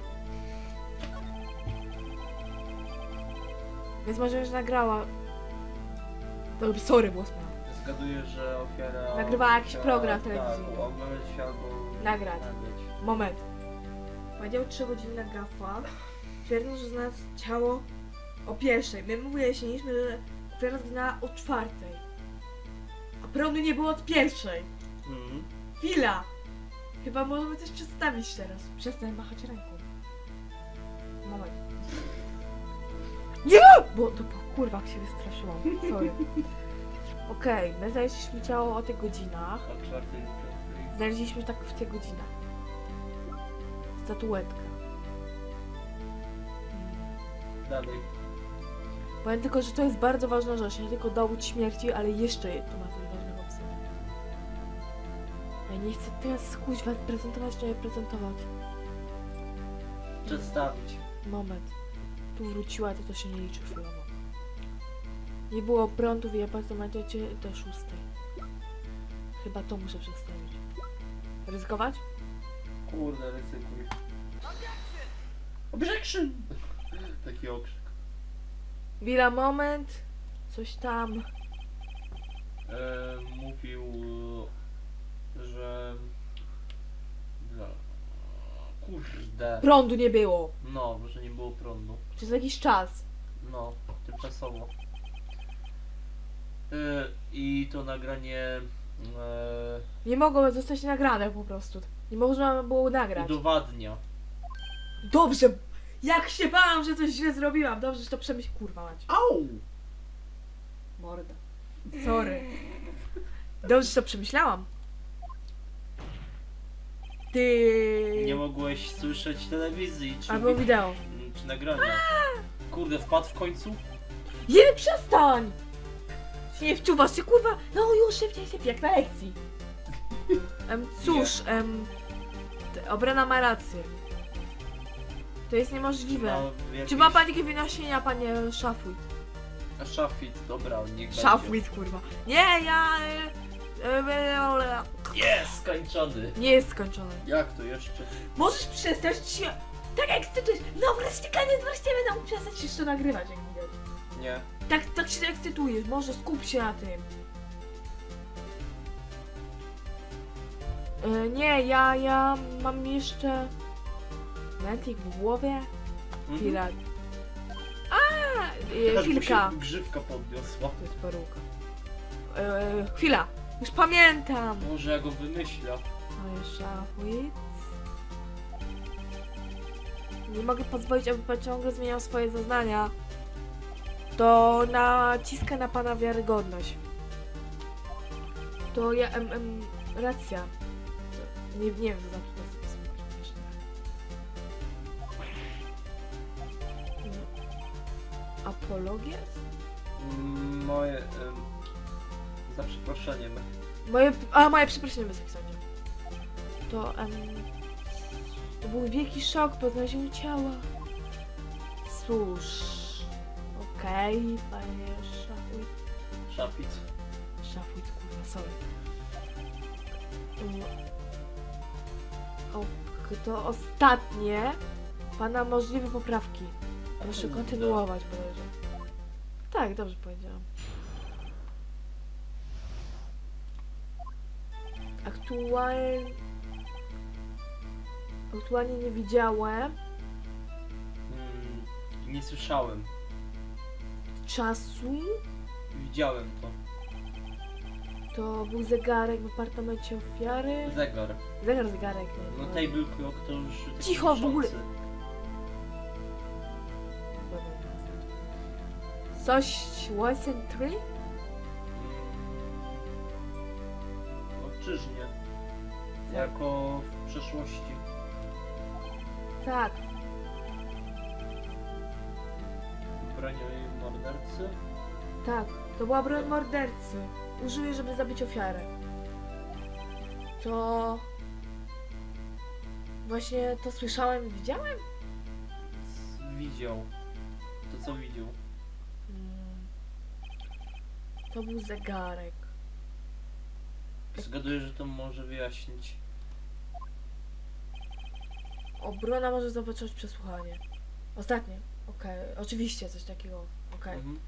Więc może już nagrała... Dobrze, sorry, było sprawa. Zgaduję, że ofiara... Nagrywała jakiś chciała, program tak, telewizyjny. oglądać się albo... Nagrać. nagrać. Moment. Powiedział trzy godzinna gafa. Twierdzą, że znalazł ciało o pierwszej. My mu wyjaśniliśmy, że ofiara zginęła o czwartej. A prądu nie było od pierwszej. Mhm. Chwila! Chyba możemy coś przedstawić teraz. Przestań machać ręką. Moment. Nie! Bo to po kurwa jak się wystraszyłam. Sorry. Okej, my znaleźliśmy ciało o tych godzinach. Od czwartej do piątej. Znaleźliśmy tak w tych godzinach. Statuetka. Hmm. Dalej. Powiem tylko, że to jest bardzo ważna rzecz. Nie tylko dowód śmierci, ale jeszcze tu ma coś ważnego w sobie. Ja nie chcę teraz kuźwa prezentować, czy nie prezentować. Przedstawić. Moment. Tu wróciła, to to się nie liczy chwilowo. Nie było prądu w jej apartamencie do szóstej. Chyba to muszę przedstawić. Ryzykować? Kurde, ryzykuj. Objection! Taki okrzyk. Chwila, moment. Coś tam. E, mówił, że... Dla... Kurde. Kurde. Prądu nie było. No, że nie było prądu. Przez jakiś czas. No, tymczasowo. Yy, I to nagranie yy, Nie mogło zostać nagrane po prostu. Nie można było nagrać. udowadnia. Dobrze! Jak się bałam, że coś źle zrobiłam. Dobrze, że to przemyśl... Kurwa mać. Au! Morda. Sorry. Dobrze, że to przemyślałam. Ty. Nie mogłeś słyszeć telewizji czy, Albo wideo. czy nagrania. Kurde, wpadł w końcu? Jeden, przestań! Się nie wczuwasz, się kurwa. No już szybciej, szybciej, jak na lekcji. Em, cóż, em, t- obrona ma rację. To jest niemożliwe. Czy ma, Czy ma pani jakieś wyjaśnienia, panie Szafwit? A szafit, dobra, niech będzie. Szafwit, kurwa. Nie, ja... E, e, e, Jest skończony. nie jest skończone. Jak to jeszcze? Możesz przestać się... Tak ekscytujesz. No wreszcie koniec, wreszcie będę mógł przestać jeszcze nagrywać, jak widać. Nie. Tak, tak się ekscytujesz, może skup się na tym. E, nie, ja, ja mam jeszcze... Metik w głowie? Chwila. A, e, Aż mu chwilka. się grzywka podniosła. To jest peruka. E, chwila. Już pamiętam. Może ja go wymyślę. Ale Szafwit. Nie mogę pozwolić, aby pan ciągle zmieniał swoje zeznania. To naciska na pana wiarygodność. To ja... Em, em, racja. Nie, nie wiem, co zawsze to jest. Apologia? Mm, Moje... Ym, za przeproszeniem. Moje... A, moje przepraszenie, Wysoki Sądzie. To... Em, to był wielki szok po znalezieniu ciała. Cóż... Okej, panie Szafwit. Szafit. Szafwit, kurwa, sorry. Mm. O, to ostatnie pana możliwe poprawki. Proszę Kurde. kontynuować, bodajże. Tak, dobrze powiedziałam. Aktualnie... Aktualnie nie widziałem Mm, nie słyszałem. czasu. Widziałem to. To był zegarek w apartamencie ofiary. Zegar. Zegar, zegarek. No table clock to już... taki Cicho, w ogóle- wiszący. Coś... Wilson Tree? Mm, no czyżnie. Jako w przeszłości. Tak. Broń mordercy? Tak, to była broń mordercy. Użył jej, żeby zabić ofiarę. To... Właśnie to słyszałem i widziałem? Widział. To co widział? Mm. To był zegarek. Zgaduję, że to może wyjaśnić. Obrona może zobaczyć przesłuchanie. Ostatnie. Okej, oczywiście coś takiego. Okej. Mhm.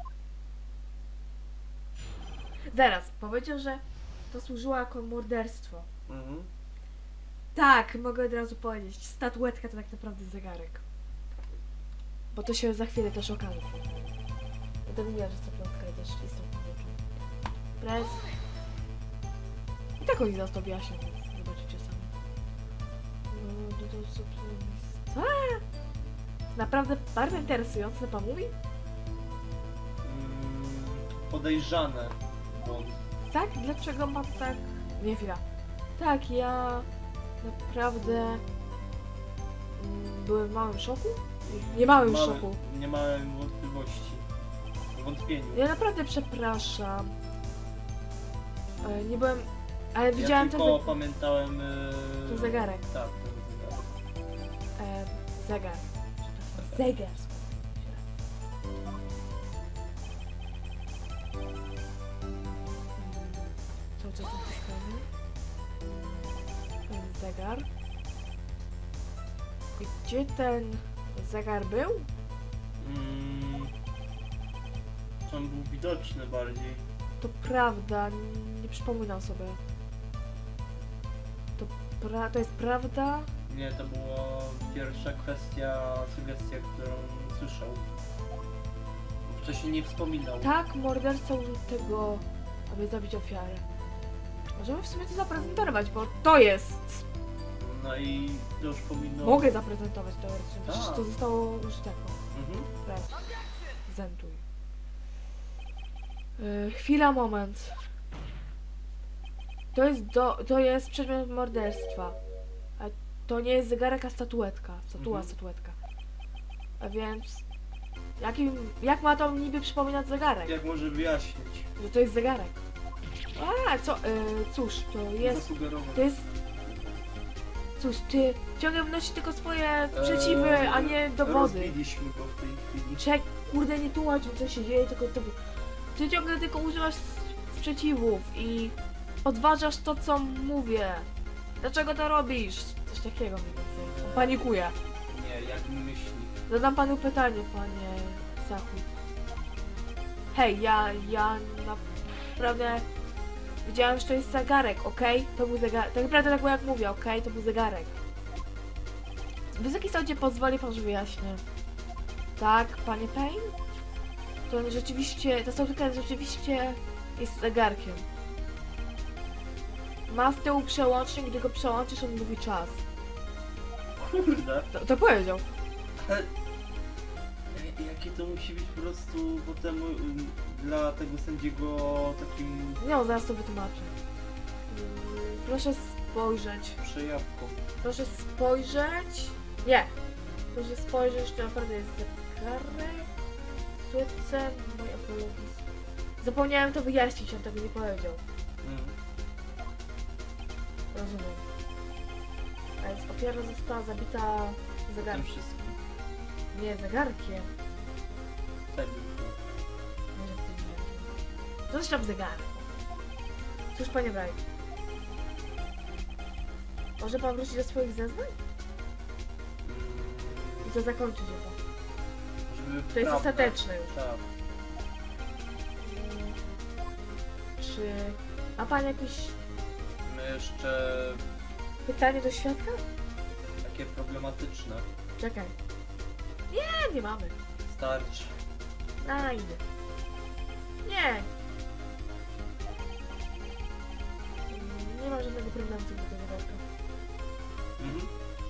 Zaraz, powiedział, że to służyło jako morderstwo. Mhm. Tak, mogę od razu powiedzieć. Statuetka to tak naprawdę zegarek. Bo to się za chwilę też okaże. To mówiła, że statuetka jest też istotną rzeczą. Press. I tak oni zaraz to wyjaśnią, więc zobaczycie sami. No, to, to, to, to, co? Naprawdę bardzo interesujące, co pan mówi? Mm, podejrzane. Bo Tak? Dlaczego ma tak... Nie, chwila. Tak, ja naprawdę mm, byłem w małym szoku. Nie małym małe- szoku. Nie miałem wątpliwości. Wątpieniu. Ja naprawdę przepraszam. E, nie byłem... Ale widziałem ja ten tylko ze... pamiętałem... E... to zegarek. Tak, ten zegarek. E, zegar. Zegar. Co, co tam pisane? Ten zegar. Gdzie ten zegar był? Mm, to on był widoczny bardziej. To prawda, nie przypominam sobie. To, pra... to jest prawda? Nie, to była pierwsza kwestia, sugestia, którą słyszał. Bo wcześniej nie wspominał. Tak, morderca użył tego, aby zabić ofiarę. Możemy w sumie to zaprezentować, bo to jest... No i to już powinno... Mogę zaprezentować teoretycznie, przecież Tak. to zostało już tak. Mhm. Teraz zentuj. Yy, chwila, moment. To jest, do, to jest przedmiot morderstwa. A to nie jest zegarek, a statuetka. Statua, Mhm. statuetka. A więc... Jakim, jak ma to niby przypominać zegarek? Jak może wyjaśnić? Że to jest zegarek. A, co? Yy, cóż, to jest... Zasugerował. To jest... Cóż, ty ciągle wnosisz tylko swoje sprzeciwy, Eee, a nie dowody. Rozbiliśmy go w tej chwili. Czek, kurde, nie tłumacz mi, co się dzieje, tylko to... Ty ciągle tylko używasz sprzeciwów i odważasz to, co mówię. Dlaczego to robisz? Coś takiego mniej więcej. On panikuje. Nie, jak myśli. Zadam panu pytanie, panie Zachód. Hej, ja, ja naprawdę wiedziałem, że to jest zegarek, okej? To był zegarek. Tak naprawdę tak było jak mówię, okej? To był zegarek. Wysoki sądzie pozwoli pan, że wyjaśnię. Tak, panie Payne? To on rzeczywiście, ta statuetka rzeczywiście jest zegarkiem. Ma z tyłu przełącznik, gdy go przełączysz, on mówi czas. Kurde. To, to powiedział. Ale... e, Jakie to musi być po prostu potem um, dla tego sędziego takim Nie, zaraz to wytłumaczę. Mm, Proszę spojrzeć. przejawką. Proszę spojrzeć. Nie. Proszę spojrzeć, to naprawdę jest zegarek. Słyce, mój apologizm. Zapomniałem to wyjaśnić, on tego nie powiedział. Mm. Rozumiem. A więc ofiara została zabita Tym zegarkiem. wszystkim. Nie, zegarkiem. Tak by było. Może w tym zegarkiem. Zresztą zegarek. Cóż, panie Bright. Może pan wrócić do swoich zeznań? I Mm, to zakończyć jego. żeby To jest prawda- ostateczne już. Tak. Mm, Czy ma pan jakieś My jeszcze pytanie do świadka? takie problematyczne. Czekaj. Nie, nie mamy. Starczy. Na idę. Nie. Mm, Nie ma żadnego problemu z tego zegarka. Mhm.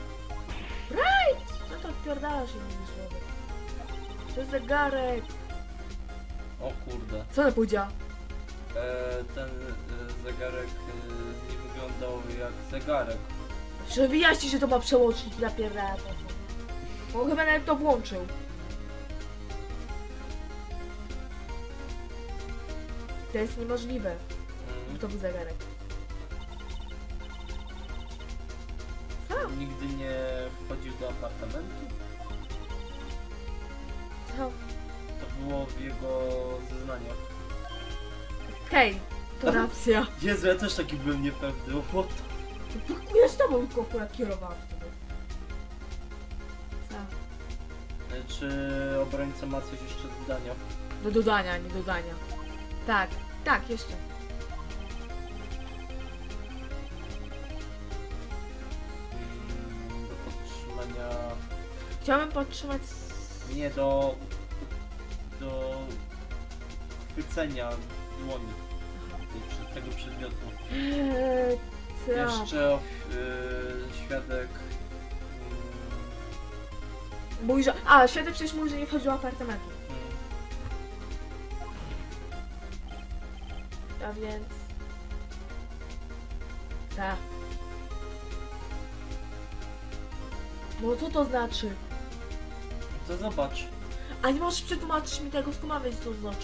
Co to odpierdalasz innymi słowy? To jest zegarek. O kurde. Co to powiedział? E, ten e, zegarek e, nie wyglądał jak zegarek. Że wyjaśni, że to ma przełącznik i napierdala to. Bo chyba nawet to włączył. To jest niemożliwe, Mm. że to był zegarek. Co? Nigdy nie wchodził do apartamentu. Co? To było w jego zeznaniach. Hej, to racja. Jezu, ja też taki byłem niepewny. O, what? Ja z tobą tylko akurat kierowałam wtedy. Co? E, Czy obrońca ma coś jeszcze do dodania? Do dodania, nie dodania. Tak, tak, jeszcze. Mm, do podtrzymania... Chciałabym podtrzymać... s- Nie, do... do... chwycenia dłoni tej- przy- tego przedmiotu. Eee, co? Jeszcze e, świadek... mm, Mój, że... A, świadek przecież mówi, że nie wchodził do apartamentu. mm, A więc... Tak. No co to znaczy? To zobacz. A nie możesz przetłumaczyć mi tego, skumamy, co to znaczy.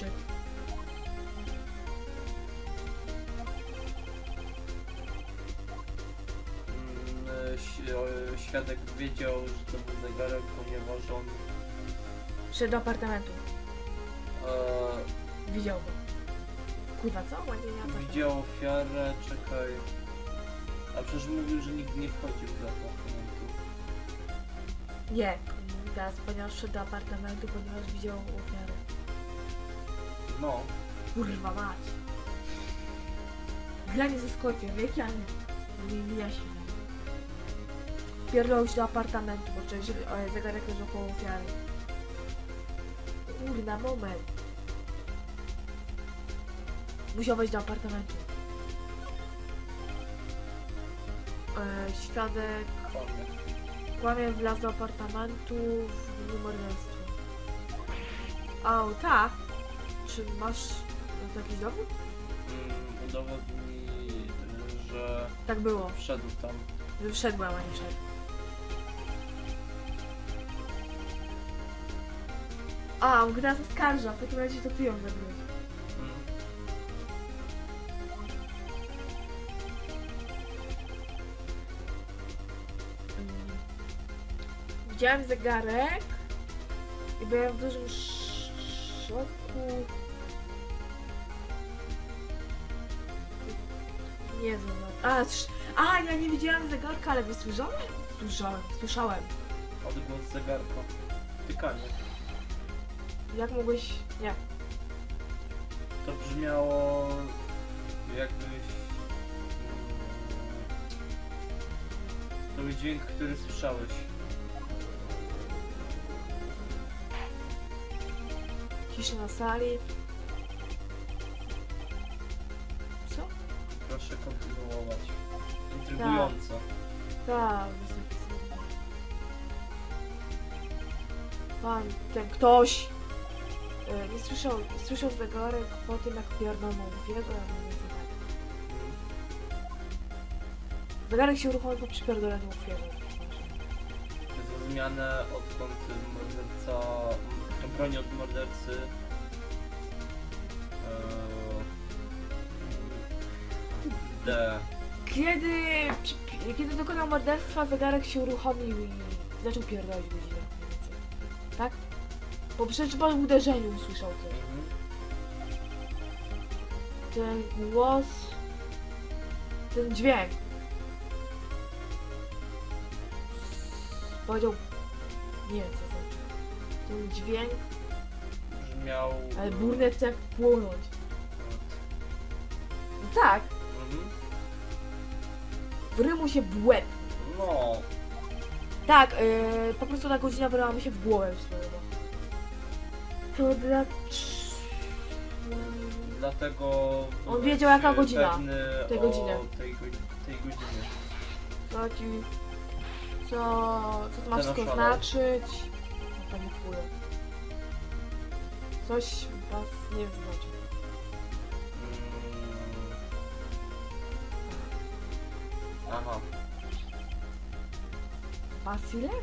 Mm, e, ś- o, Świadek wiedział, że to był zegarek, ponieważ on Wszedł do apartamentu. e, Widział go. Kurwa, co? Ładnie nie apartament. widział ofiarę, czekaj. A przecież mówił, że nigdy nie wchodził do apartamentu. Nie. Teraz, ponieważ wszedł do apartamentu, ponieważ widział ofiarę. No. Kurwa mać. Granie ze Skorpion, jak ja nie, nie wyjaśnię. pierdolą się do apartamentu, bo przecież o, zegarek leży koło ofiary. Kurna, moment. Musiał wejść do apartamentu. E, świadek kłamie, wlazł do apartamentu w morderstwo. O, tak? Czy masz na to jakiś dowód? Mm, udowodnij, że Tak było, wszedł tam. że wszedłem, a nie wszedł. A, on teraz oskarża, w takim razie to ty ją zabiłeś. Mm. Mm. Widziałem zegarek i byłem w dużym sz- szoku. Nie wiem. A, trz- a, ja nie widziałem zegarka, ale wy słyszałem? Słyszałem, słyszałem. Odgłos zegarka. Tykanie. Jak mogłeś... Nie. To brzmiało jakbyś... mm, To był dźwięk, który słyszałeś. Cisza na sali. Co? Proszę kontynuować. Intrygująco. Tak, wysoki sąd. Pan, ten ktoś e, nie słyszał, słyszał zegarek po tym, jak pierdolnął w wieżę, a mniej więcej tak. Zegarek się uruchomił po przypierdoleniu w wieżę. Za zmianę, odkąd morderca broni od mordercy. Eee, D. Kiedy, kiedy dokonał morderstwa, zegarek się uruchomił i zaczął pierdolić godzinę. mniej więcej. Tak? Bo przecież po uderzeniu usłyszał coś. Mhm. Ten głos, ten dźwięk. Powiedział, nie wiem co to znaczy. Ten dźwięk, Brzmiał... ale burnet jak płonąć. No tak, Mhm. wry mu się w łeb. No. Tak, yy, po prostu ta godzina wyrała mu się w głowę swojego. To dla... Dlatego... On byłeś wiedział, jaka godzina pewny tej o godziny. Tej, go tej godziny. Co ci... Co... Co to ma Ten wszystko oszalał. znaczyć? No to nie chuję. Coś was nie znaczy. Mm. Aha. Basiles?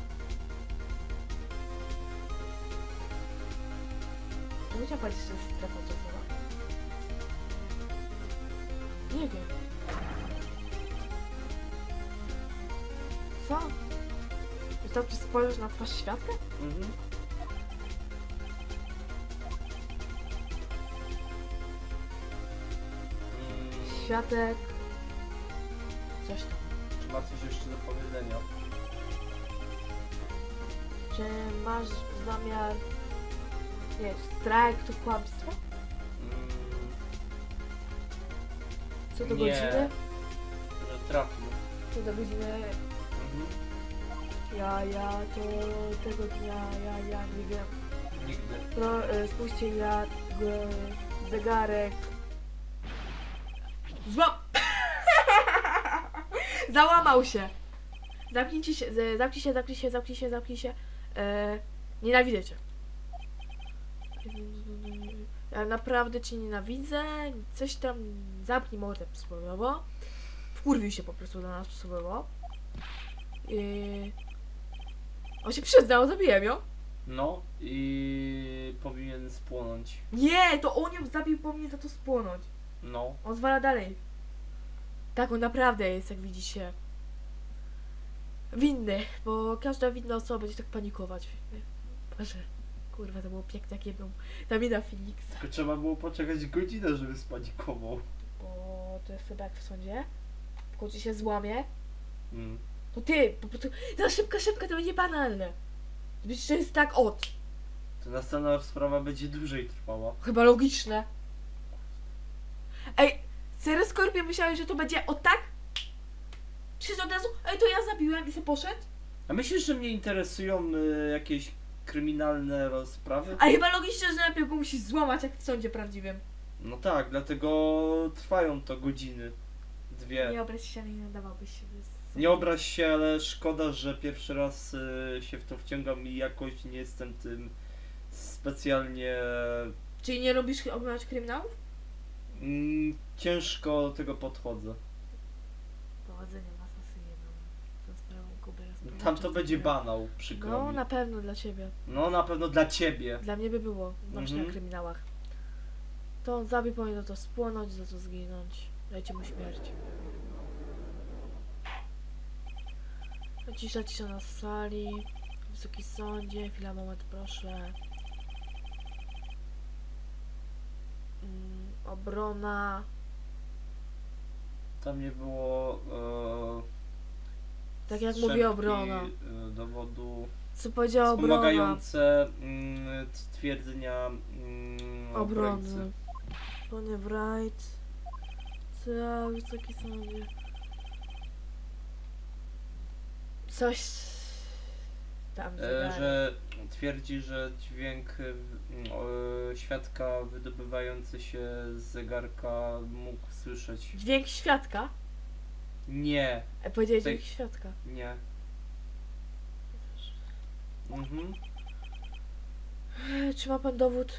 To musiał powiedzieć, że jest strefa czasowa. Nie wiem. Co? Wystarczy spojrzeć na twarz świadka? Mhm. Mm. Świadek... Coś tam. Czy ma coś jeszcze do powiedzenia? Czy masz zamiar... Nie, strajk to kłamstwo? Mm. Co do Nie. godziny? Że trafił. Co do godziny... Mhm. Ja, ja, to tego dnia, ja, ja nie wiem. Nigdy. Pro, e, spójrzcie jak e, zegarek... Zła... Załamał się! Zamknijcie się, z- zamknij się, zamknij się, zamknij się, zamknij się. E, nienawidzę cię. Ja naprawdę cię nienawidzę. Coś tam... Zamknij mordę przysłowiowo. Wkurwił się po prostu do nas przysłowiowo. I... On się przyznał, zabiłem ją. No i powinien spłonąć. Nie, to on ją zabił, powinien za to spłonąć. No. On zwala dalej. Tak, on naprawdę jest, jak widzicie, winny, bo każda winna osoba będzie tak panikować. Boże, kurwa, to było piękne, jak jedną ta mina Phoenix. Tylko trzeba było poczekać godzinę, żeby spanikował. Bo to jest chyba jak w sądzie. W końcu się złamie. Mm. To ty, po prostu, no szybko, szybko, to będzie banalne. To będzie, że jest tak od. To następna sprawa będzie dłużej trwała. Chyba logiczne. Ej, serio, Skorpion, myślałeś, że to będzie o tak? Przyszedł od razu, ej, to ja zabiłem i se poszedł? A myślisz, że mnie interesują y, jakieś kryminalne rozprawy? A chyba logicznie, że najpierw go musisz złamać, jak w sądzie prawdziwym. No tak, dlatego trwają to godziny. Dwie. Nie obraź się, nie nadawałbyś się. to jest- Nie obraź się, ale szkoda, że pierwszy raz y, się w to wciągam i jakoś nie jestem tym specjalnie... Czyli nie lubisz oglądać kryminałów? Mm, ciężko do tego podchodzę. Powodzenia w asasynie, no. Tą sprawą Kuby raz Tam to połączę będzie sobie. banał, przykro No, mi. na pewno dla ciebie. No na pewno dla ciebie. Dla mnie by było, znam się Mhm. na kryminałach. To on zabił, powinien za to spłonąć, za to zginąć. Dajcie mu śmierć. Cisza, cisza na sali. Wysoki sądzie, chwila, moment, proszę. Mm, obrona. Tam nie było... E, Tak jak strzępki, mówi obrona. e, dowodu... Co powiedziała obrona? Wspomagające mm, twierdzenia mm, obrońcy. Obrony. Panie Wright. Co, wysoki sądzie. Coś tam E, zegarek. że twierdzi, że dźwięk e, e, świadka wydobywający się z zegarka mógł słyszeć. Dźwięk świadka? Nie, E, powiedziałeś Tej- dźwięk świadka. nie. Mhm. E, Czy ma pan dowód?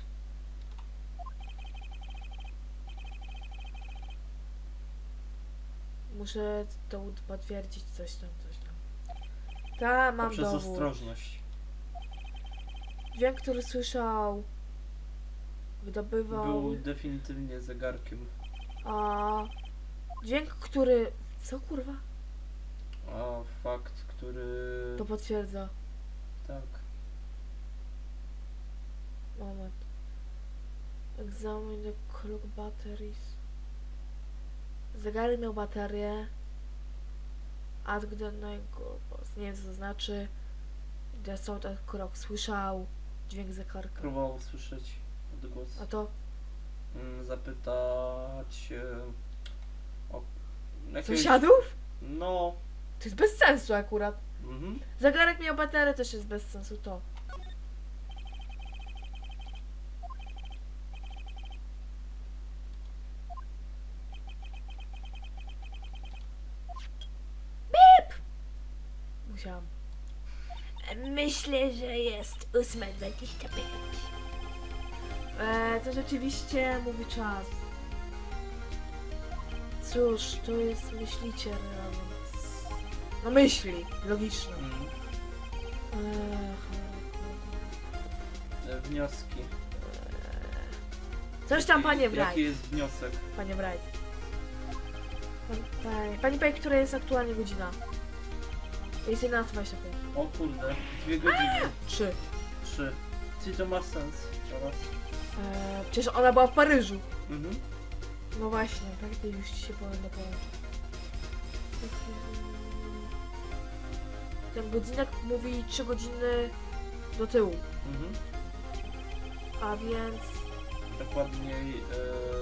Muszę to ud- potwierdzić, coś tam, coś tam. Ta, mam Poprzez dowód. ostrożność. Dźwięk, który słyszał, wydobywał, Był definitywnie zegarkiem. a dźwięk, który... Co kurwa? A fakt, który... To potwierdza. Tak. Moment. Examine the clock batteries. Zegarek miał baterię. Ask the night goalpost. Nie wiem co to znaczy. The sound at clock. Słyszał dźwięk zegarka. Próbował usłyszeć odgłos. A to Mm, Zapytać... E, o... jakiegoś- sąsiadów? No... To jest bez sensu akurat. Mhm. Zegarek miał baterię, też jest bez sensu to. Bip! Musiałam. Myślę, że jest ósma dwadzieścia pięć. Eee, to rzeczywiście mówi czas. Cóż, to jest myśliciel, a więc... No myśli, logiczne. Mm. Ech, E, Wnioski. Coś tam, panie Jaki Wright. jest wniosek? Panie Wright. Pan, pani, pani powie, która jest aktualnie godzina? Jest jedenasta dwadzieścia pięć. O kurde, dwie godziny. Trzy. Trzy. Czyli to ma sens teraz. Eee, przecież ona była w Paryżu. Mhm. No właśnie, tak to już ci się powiem do połączenia. Ten godzinek mówi trzy godziny do tyłu. Mhm. A więc Dokładniej e,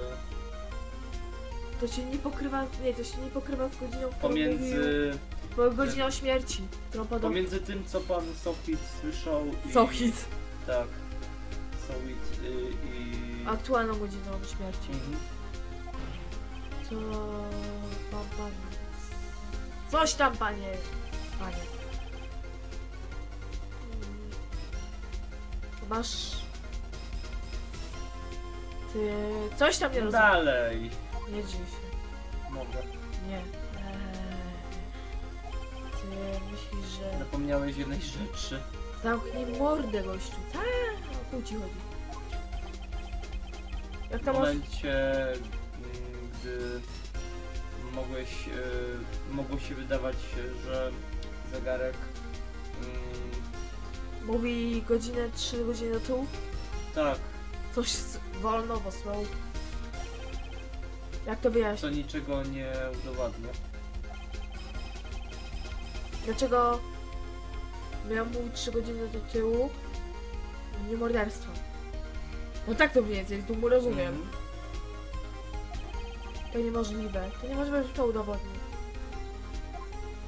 to się nie pokrywa, nie, to się nie pokrywa z godziną, którą mówił, pomiędzy, bo godziną śmierci, którą podał pomiędzy tym, co pan Sofit słyszał i... Sohit. Tak. Sofit y, i... Aktualną godziną śmierci. Mhm. To pan, pan... Coś tam, panie. Panie. Mm. Masz... Ty... Coś tam nie No rozumiem. dalej. Nie drzyj się. Mogę. Nie. Eee. Ty myślisz, że... Zapomniałeś jednej rzeczy. Zamknij mordę, gościu. Tak, o chuj ci chodzi. Jak W to możesz... momencie, mm, gdy mogłeś, y, mogło się wydawać, że zegarek... mm, Mówi godzinę, trzy godziny do tyłu? tak, Coś z- wolno, bo slow. Jak to wyjaśnić? to niczego nie udowadnia. Dlaczego miał mówić trzy godziny do tyłu? Nie morderstwo. No tak to mniej więcej, tu mu rozumiem. Mhm. To niemożliwe. To niemożliwe, że to udowodni.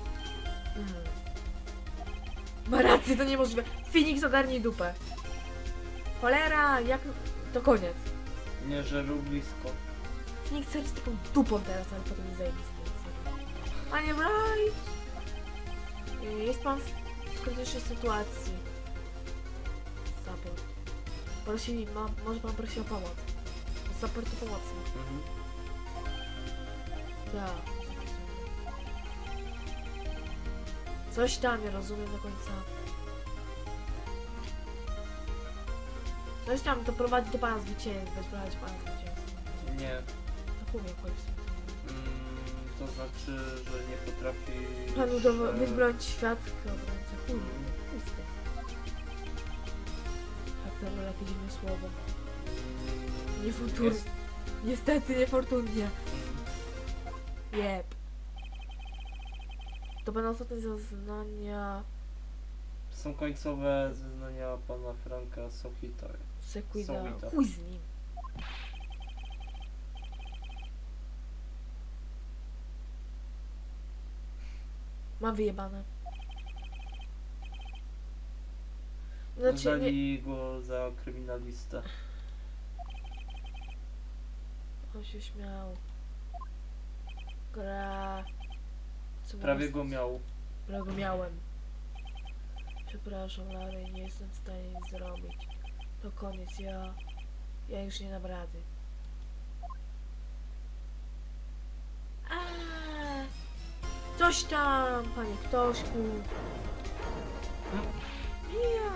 Mm. Ma rację, to niemożliwe. Phoenix, ogarnij dupę. Cholera, jak... To koniec. Nie, że był blisko. Phoenix jest taką dupą teraz, ale potem jest zajebisty. Panie Bright! Jest pan w krytycznej sytuacji. Support. Prosi, ma, może pan prosić o pomoc. Support to pomocy. Mhm. Tak. Coś tam, nie rozumiem do końca. Coś tam, to prowadzi do pana zwycięstwa, prowadzi pana zwycięstwa. Nie. Tak umiem w końcu. Mm, to znaczy, że nie potrafi... Panu do wyzbronić świadka, obrońca. Kurde, puste. Tak, to było jakieś dziwne słowo. Niefortunnie. Jest... Niestety, niefortunnie. Mm, Jep. To będą ostatnie zeznania Są końcowe zeznania pana Franka Sohita. Sequida. Sohita. Chuj z nim. Mam wyjebane. Znaczy, nie... Uznali go za kryminalistę. On się śmiał. Gra... Co Prawie mogę- go miał. Prawie go miałem. Przepraszam, Larry, nie jestem w stanie nic zrobić. To koniec, ja... Ja już nie dam rady. Aaaa! Coś tam, panie Ktośku. Ja.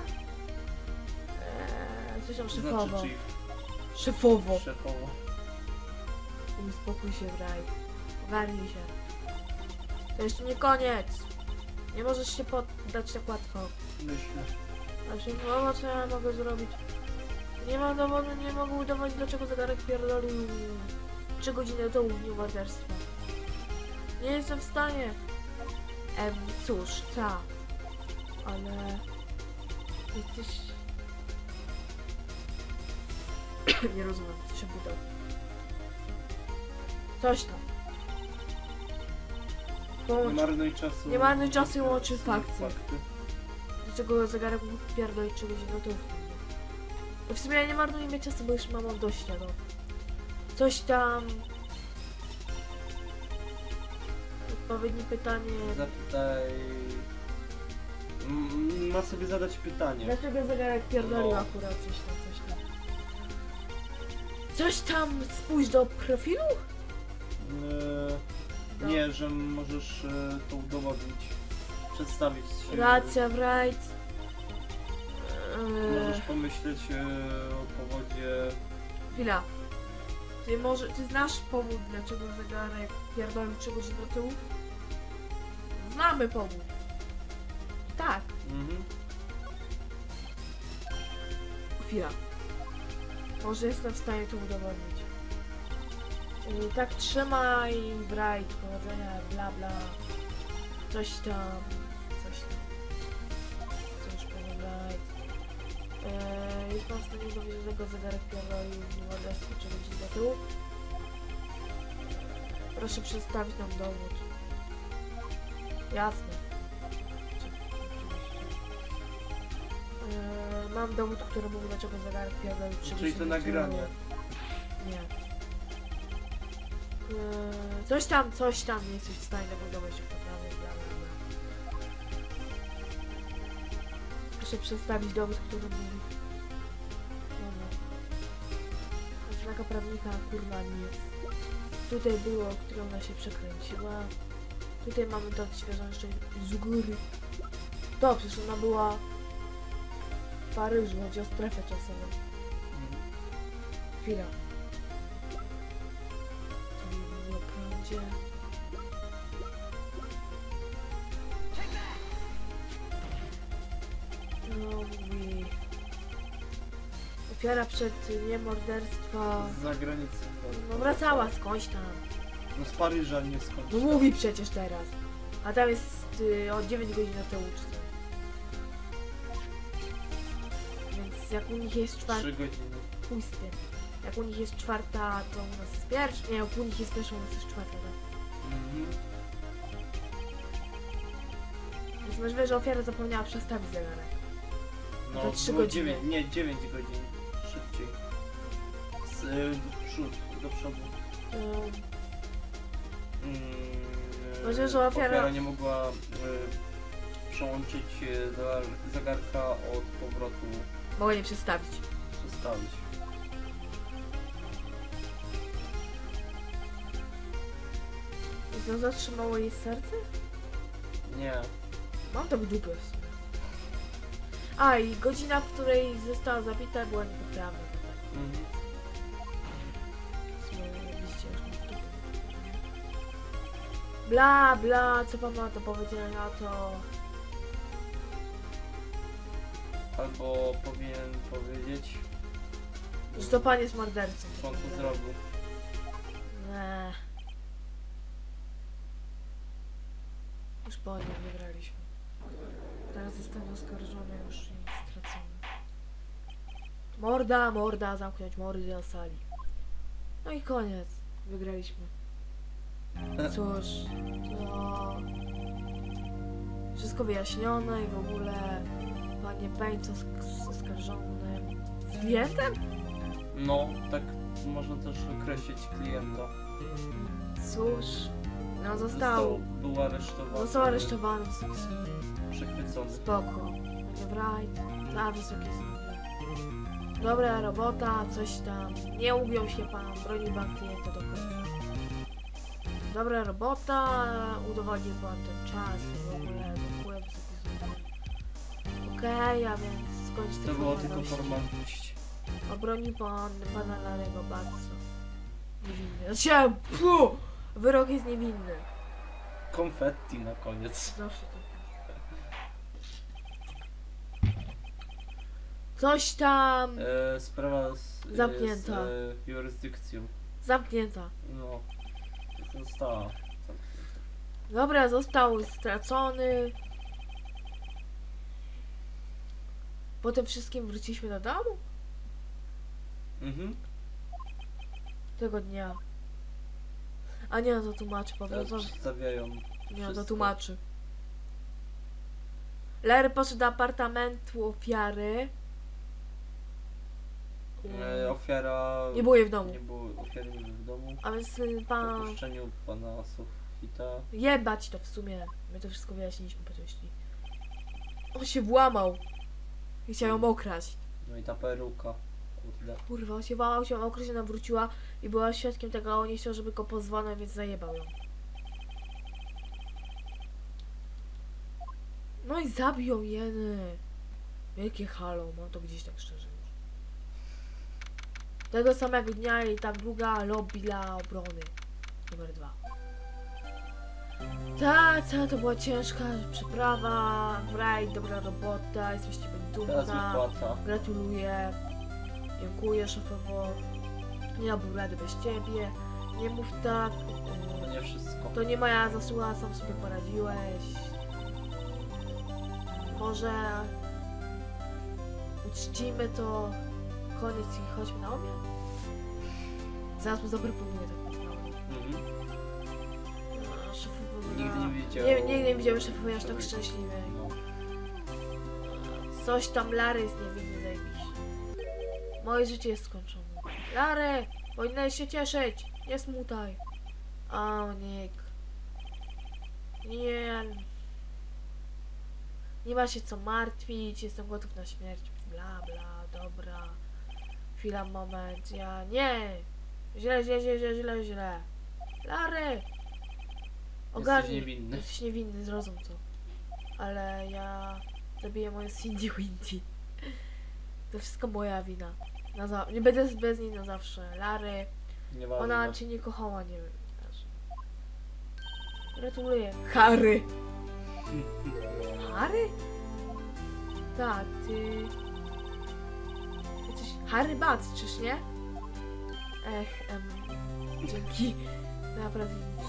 Eee, coś tam szefowo. Znaczy chief. Szefowo. Szefowo. Uspokój się, Bright. Ogarnij się. To jeszcze nie koniec. Nie możesz się poddać tak łatwo. Myślę. A szefowo, co ja mogę zrobić? Nie mam dowodu, nie mogę udowodnić, dlaczego zegarek pierdolił trzy godziny temu w dniu morderstwa. Nie jestem w stanie. Em, cóż, ta. Ale... Jesteś... nie rozumiem, co się budał. Coś tam. Nie Połącz... marnuj czasu. Nie marnuj czasu i łączy z- fakty. fakty. Dlaczego zegarek mógł pierdolić trzy godziny temu? No w sumie ja nie marnuję mnie czasu, bo już mam dość tego. Coś tam... Odpowiednie pytanie... Zapytaj... Mm, Ma sobie zadać pytanie. Dlaczego zegarek pierdolił No. akurat coś tam, coś tam? Coś tam, spójrz do profilu? Eee, nie, że możesz e, to udowodnić. Przedstawić się. Racja, right. Możesz Eee, pomyśleć e, o powodzie. chwila. Ty może, ty znasz powód, dlaczego zegarek pierdolił trzy godziny do tyłu? Znamy powód. Tak, Mhm. chwila. Może jestem w stanie to udowodnić. Yy, tak trzymaj, bright, powodzenia, bla bla. Coś tam, coś tam. Coś panie bright. Yy, jest pan w stanie dowiedzieć, że tego zegarek pierdolił w dniu morderstwa trzy godziny do tyłu? Proszę przedstawić nam dowód. Jasne. Yy, mam dowód, który mówi, dlaczego zegarek pierdolił trzy Czyli godziny to do tyłu. nagranie. Nie. Yy, coś tam, coś tam nie jesteś w stanie tego domyślić naprawdę, bla bla bla. Proszę przedstawić dowód, który mówi. Dobra. Znaka prawnika, kurwa nic. Tutaj było, które ona się przekręciła. Tutaj mamy to odświeżone jeszcze z góry. To, przecież ona była w Paryżu, chodzi o strefę czasową. Mhm. Chwila. To nie było prawdzie. No mówi... Ofiara przed dniem morderstwa... Z zagranicy. No wracała skądś tam. No z Paryża, nie skądś. No mówi przecież teraz. A tam jest y, o dziewięć godzin na tę ucztę. Więc jak u nich jest czwarta... Trzy godziny. Pój z tym. Jak u nich jest czwarta, to u nas jest pierwsza. Nie, jak u nich jest pierwsza, u nas jest czwarta, tak? Mhm. możliwe, że ofiara zapomniała przestawić zegarek. No, To trzy było godziny. dziewięć, nie, dziewięć godzin. Szybciej. Z, y, do przód, do przodu. Ym, Mm, Może, że ofiara- nie mogła y, przełączyć y, zegar, zegarka od powrotu Mogę nie przestawić. przestawić. I to zatrzymało jej serce? Nie. Mam to w dupę w sumie. A i godzina, w której została zabita, była niepoprawna. Mhm. W sumie widzicie, już mam w dupie. Bla, bla, co pan ma do powiedzenia na to? Albo powinien powiedzieć, Że to pan jest mordercą. co on tu zrobił. Nie. Już po nim wygraliśmy. Teraz zostanę oskarżony już i stracony. Morda, morda, zamknąć mordy na sali. No i koniec. Wygraliśmy. Cóż, to... Wszystko wyjaśnione i w ogóle... Panie Pańco z oskarżonym... Z klientem? No, tak można też określić klienta. Cóż... No został... Był aresztowany. Został aresztowany w sensie. Przechwycony. Spoko. Right. Za wysokie sądy. Dobra robota, coś tam. Nie ugiął się pan, bronił pan klienta do końca. Dobra robota, udowodnił pan ten czas w ogóle. Dziękuję, wysoki sądzie. Okej, a więc skończ To tę było tylko formalność. formalność. Obroni pan pana Larego bardzo. Niewinny. Znaczy, pu! Wyrok jest niewinny. Konfetti na koniec. Zawsze tak jest. Coś tam... E, sprawa z, Zamknięta. z e, jurysdykcją. Zamknięta. No. Została. Dobra, został stracony. Po tym wszystkim wróciliśmy do domu? Mhm. Tego dnia. A nie, no to tłumaczy po Teraz prostu. przedstawiają Nie, no to wszystko. tłumaczy. Larry poszedł do apartamentu ofiary. E, ofiara... Nie było jej w domu. Nie było ofiary nie było w domu. A więc y, Po pan... opuszczeniu pana Sofita. Jebać to w sumie. My to wszystko wyjaśniliśmy po części. On się włamał. I chciał ją okraść. No i ta peruka. Kurde. Kurwa, on się włamał, się okraść, ona wróciła i była świadkiem tego, a on nie chciał, żeby go pozwano, więc zajebał ją. No i zabił ją jeny. Wielkie halo, mam to gdzieś tak szczerze już. Tego samego dnia i ta druga lobby dla obrony. Numer dwa. Ta, cała to była ciężka przeprawa. Right, dobra robota, jesteście Teraz dumna. wypłata. Gratuluję. Dziękuję szefowo. Nie dałbym rady bez ciebie. Nie mów tak. To nie wszystko. To nie moja zasługa, sam sobie poradziłeś. Może uczcimy to. Koniec i chodźmy na obiad? Zaraz mu zaproponuję tak naprawdę. Mhm. A, szefowo, Nigdy nie widział. Nie, nigdy nie widziałem szefowej aż tak szczęśliwej. No. Coś tam Larry jest niewinny, zajebiście. Moje życie jest skończone. Larry! Powinieneś się cieszyć! Nie smutaj! O, Nick. Nie. Nie ma się co martwić, jestem gotów na śmierć. Bla, bla, dobra. Chwila, moment, ja... Nie! Źle, źle, źle, źle, źle, źle. Larry! Ogarnij. niewinny. Jesteś niewinny, zrozum to. Ale ja... Zabiję moją Cindy Windy. To wszystko moja wina. Na za... Nie będę bez niej na zawsze. Larry, Nieważne. ona cię nie kochała, nie wiem. Też. Gratuluję. Harry! Harry? Tak, ty... Jesteś Harry Batz, czyż nie? Ech, em... Dzięki. Naprawdę nic.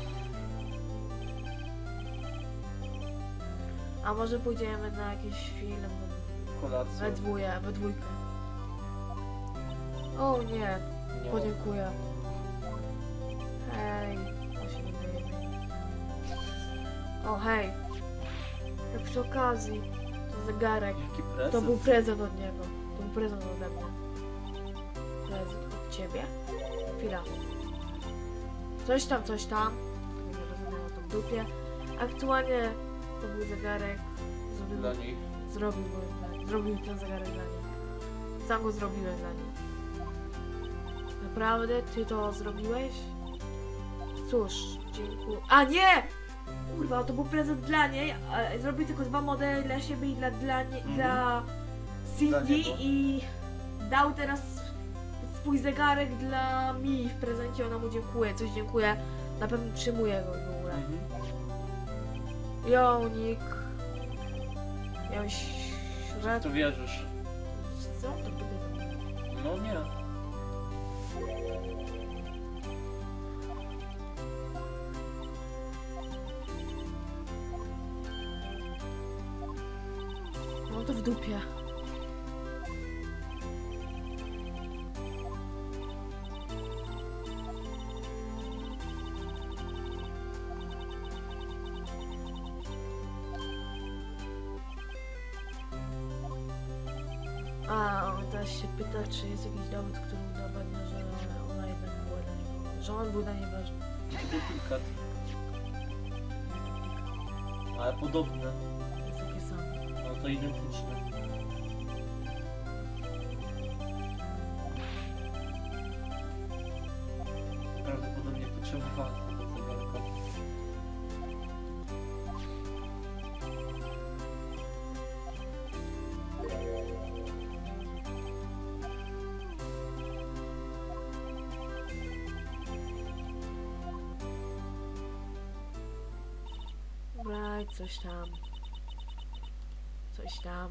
A może pójdziemy na jakiś film we Kolację. dwóje, we dwójkę. O nie, Nie. podziękuję. Hej, o się nie wyjmie. O hej. Jak przy okazji, to zegarek. Jaki prezent? To był prezent od niego. To był prezent ode mnie. Prezent od ciebie? Chwila. Coś tam, coś tam. Tego nie rozumiem, to w dupie. Aktualnie to był zegarek. Zrobił, Dla nich. zrobił go dla nich. Zrobił ten zegarek dla nich. Sam go zrobiłem dla nich. Naprawdę? Ty to zrobiłeś? Cóż, dziękuję. A nie! Kurwa, to był prezent dla niej. a Zrobił tylko dwa modele dla siebie i dla, dla, nie, Mhm. dla Cindy Dla niego. i dał teraz swój zegarek dla mi w prezencie. Ona mu dziękuję, coś dziękuję. Na pewno przyjmuję go w ogóle. Mhm. Jonik. Jaś... Czy to wierzysz? Co? To będzie... No nie. Mam to w dupie. A, on teraz się pyta, czy jest jakiś dowód, który udowodnia, że ona jednak była dla niego, że on był dla niej ważny. Duplikat. Ale podobne. To jest takie samo. No to identyczne. Prawdopodobnie potrzebowała tego zegarka. Right, coś tam. Coś tam.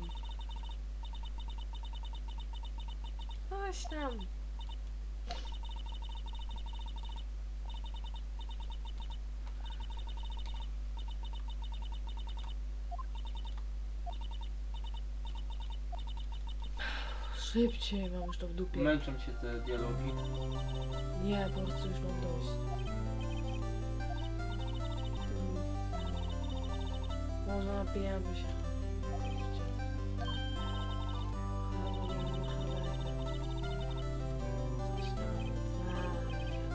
Coś tam. Szybciej, mam już to w dupie. Męczą cię te dialogi. Nie, po prostu już mam dość. Mm. Może napijemy się. Albo nie wiem, coś tam. A,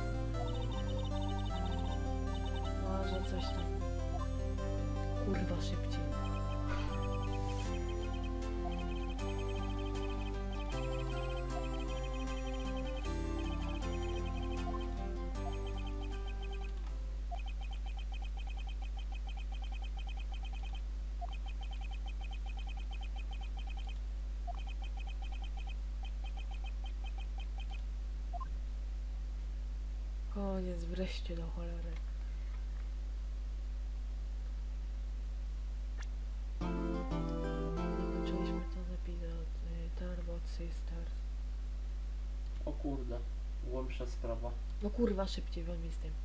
jasne. Może coś tam. Kurwa, szybciej. Koniec, wreszcie do cholery. Zakończyliśmy ten epizod. y, Turbo Sisters. O kurde. Głębsza sprawa. No kurwa, szybciej wam z tym.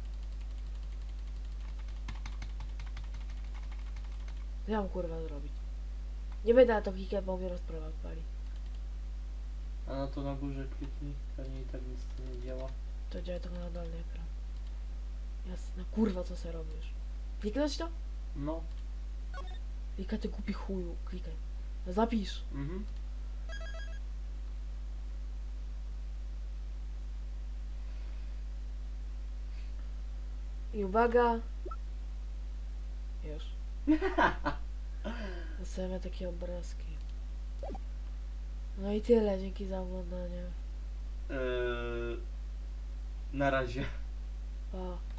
Co ja mam kurwa zrobić? Nie będę na to klikać, bo mnie rozprawa odpali. A na to na górze kliknij. Pewnie i tak nic to nie działa. To działa tylko na dolny ekran. Jasne, kurwa, co se robisz? Kliknąć to? No. Klikaj, ty głupi chuju, klikaj. No zapisz. Mhm. I uwaga. Już. Dostajemy takie obrazki. No i tyle, dzięki za oglądanie. Eee, na razie. Pa.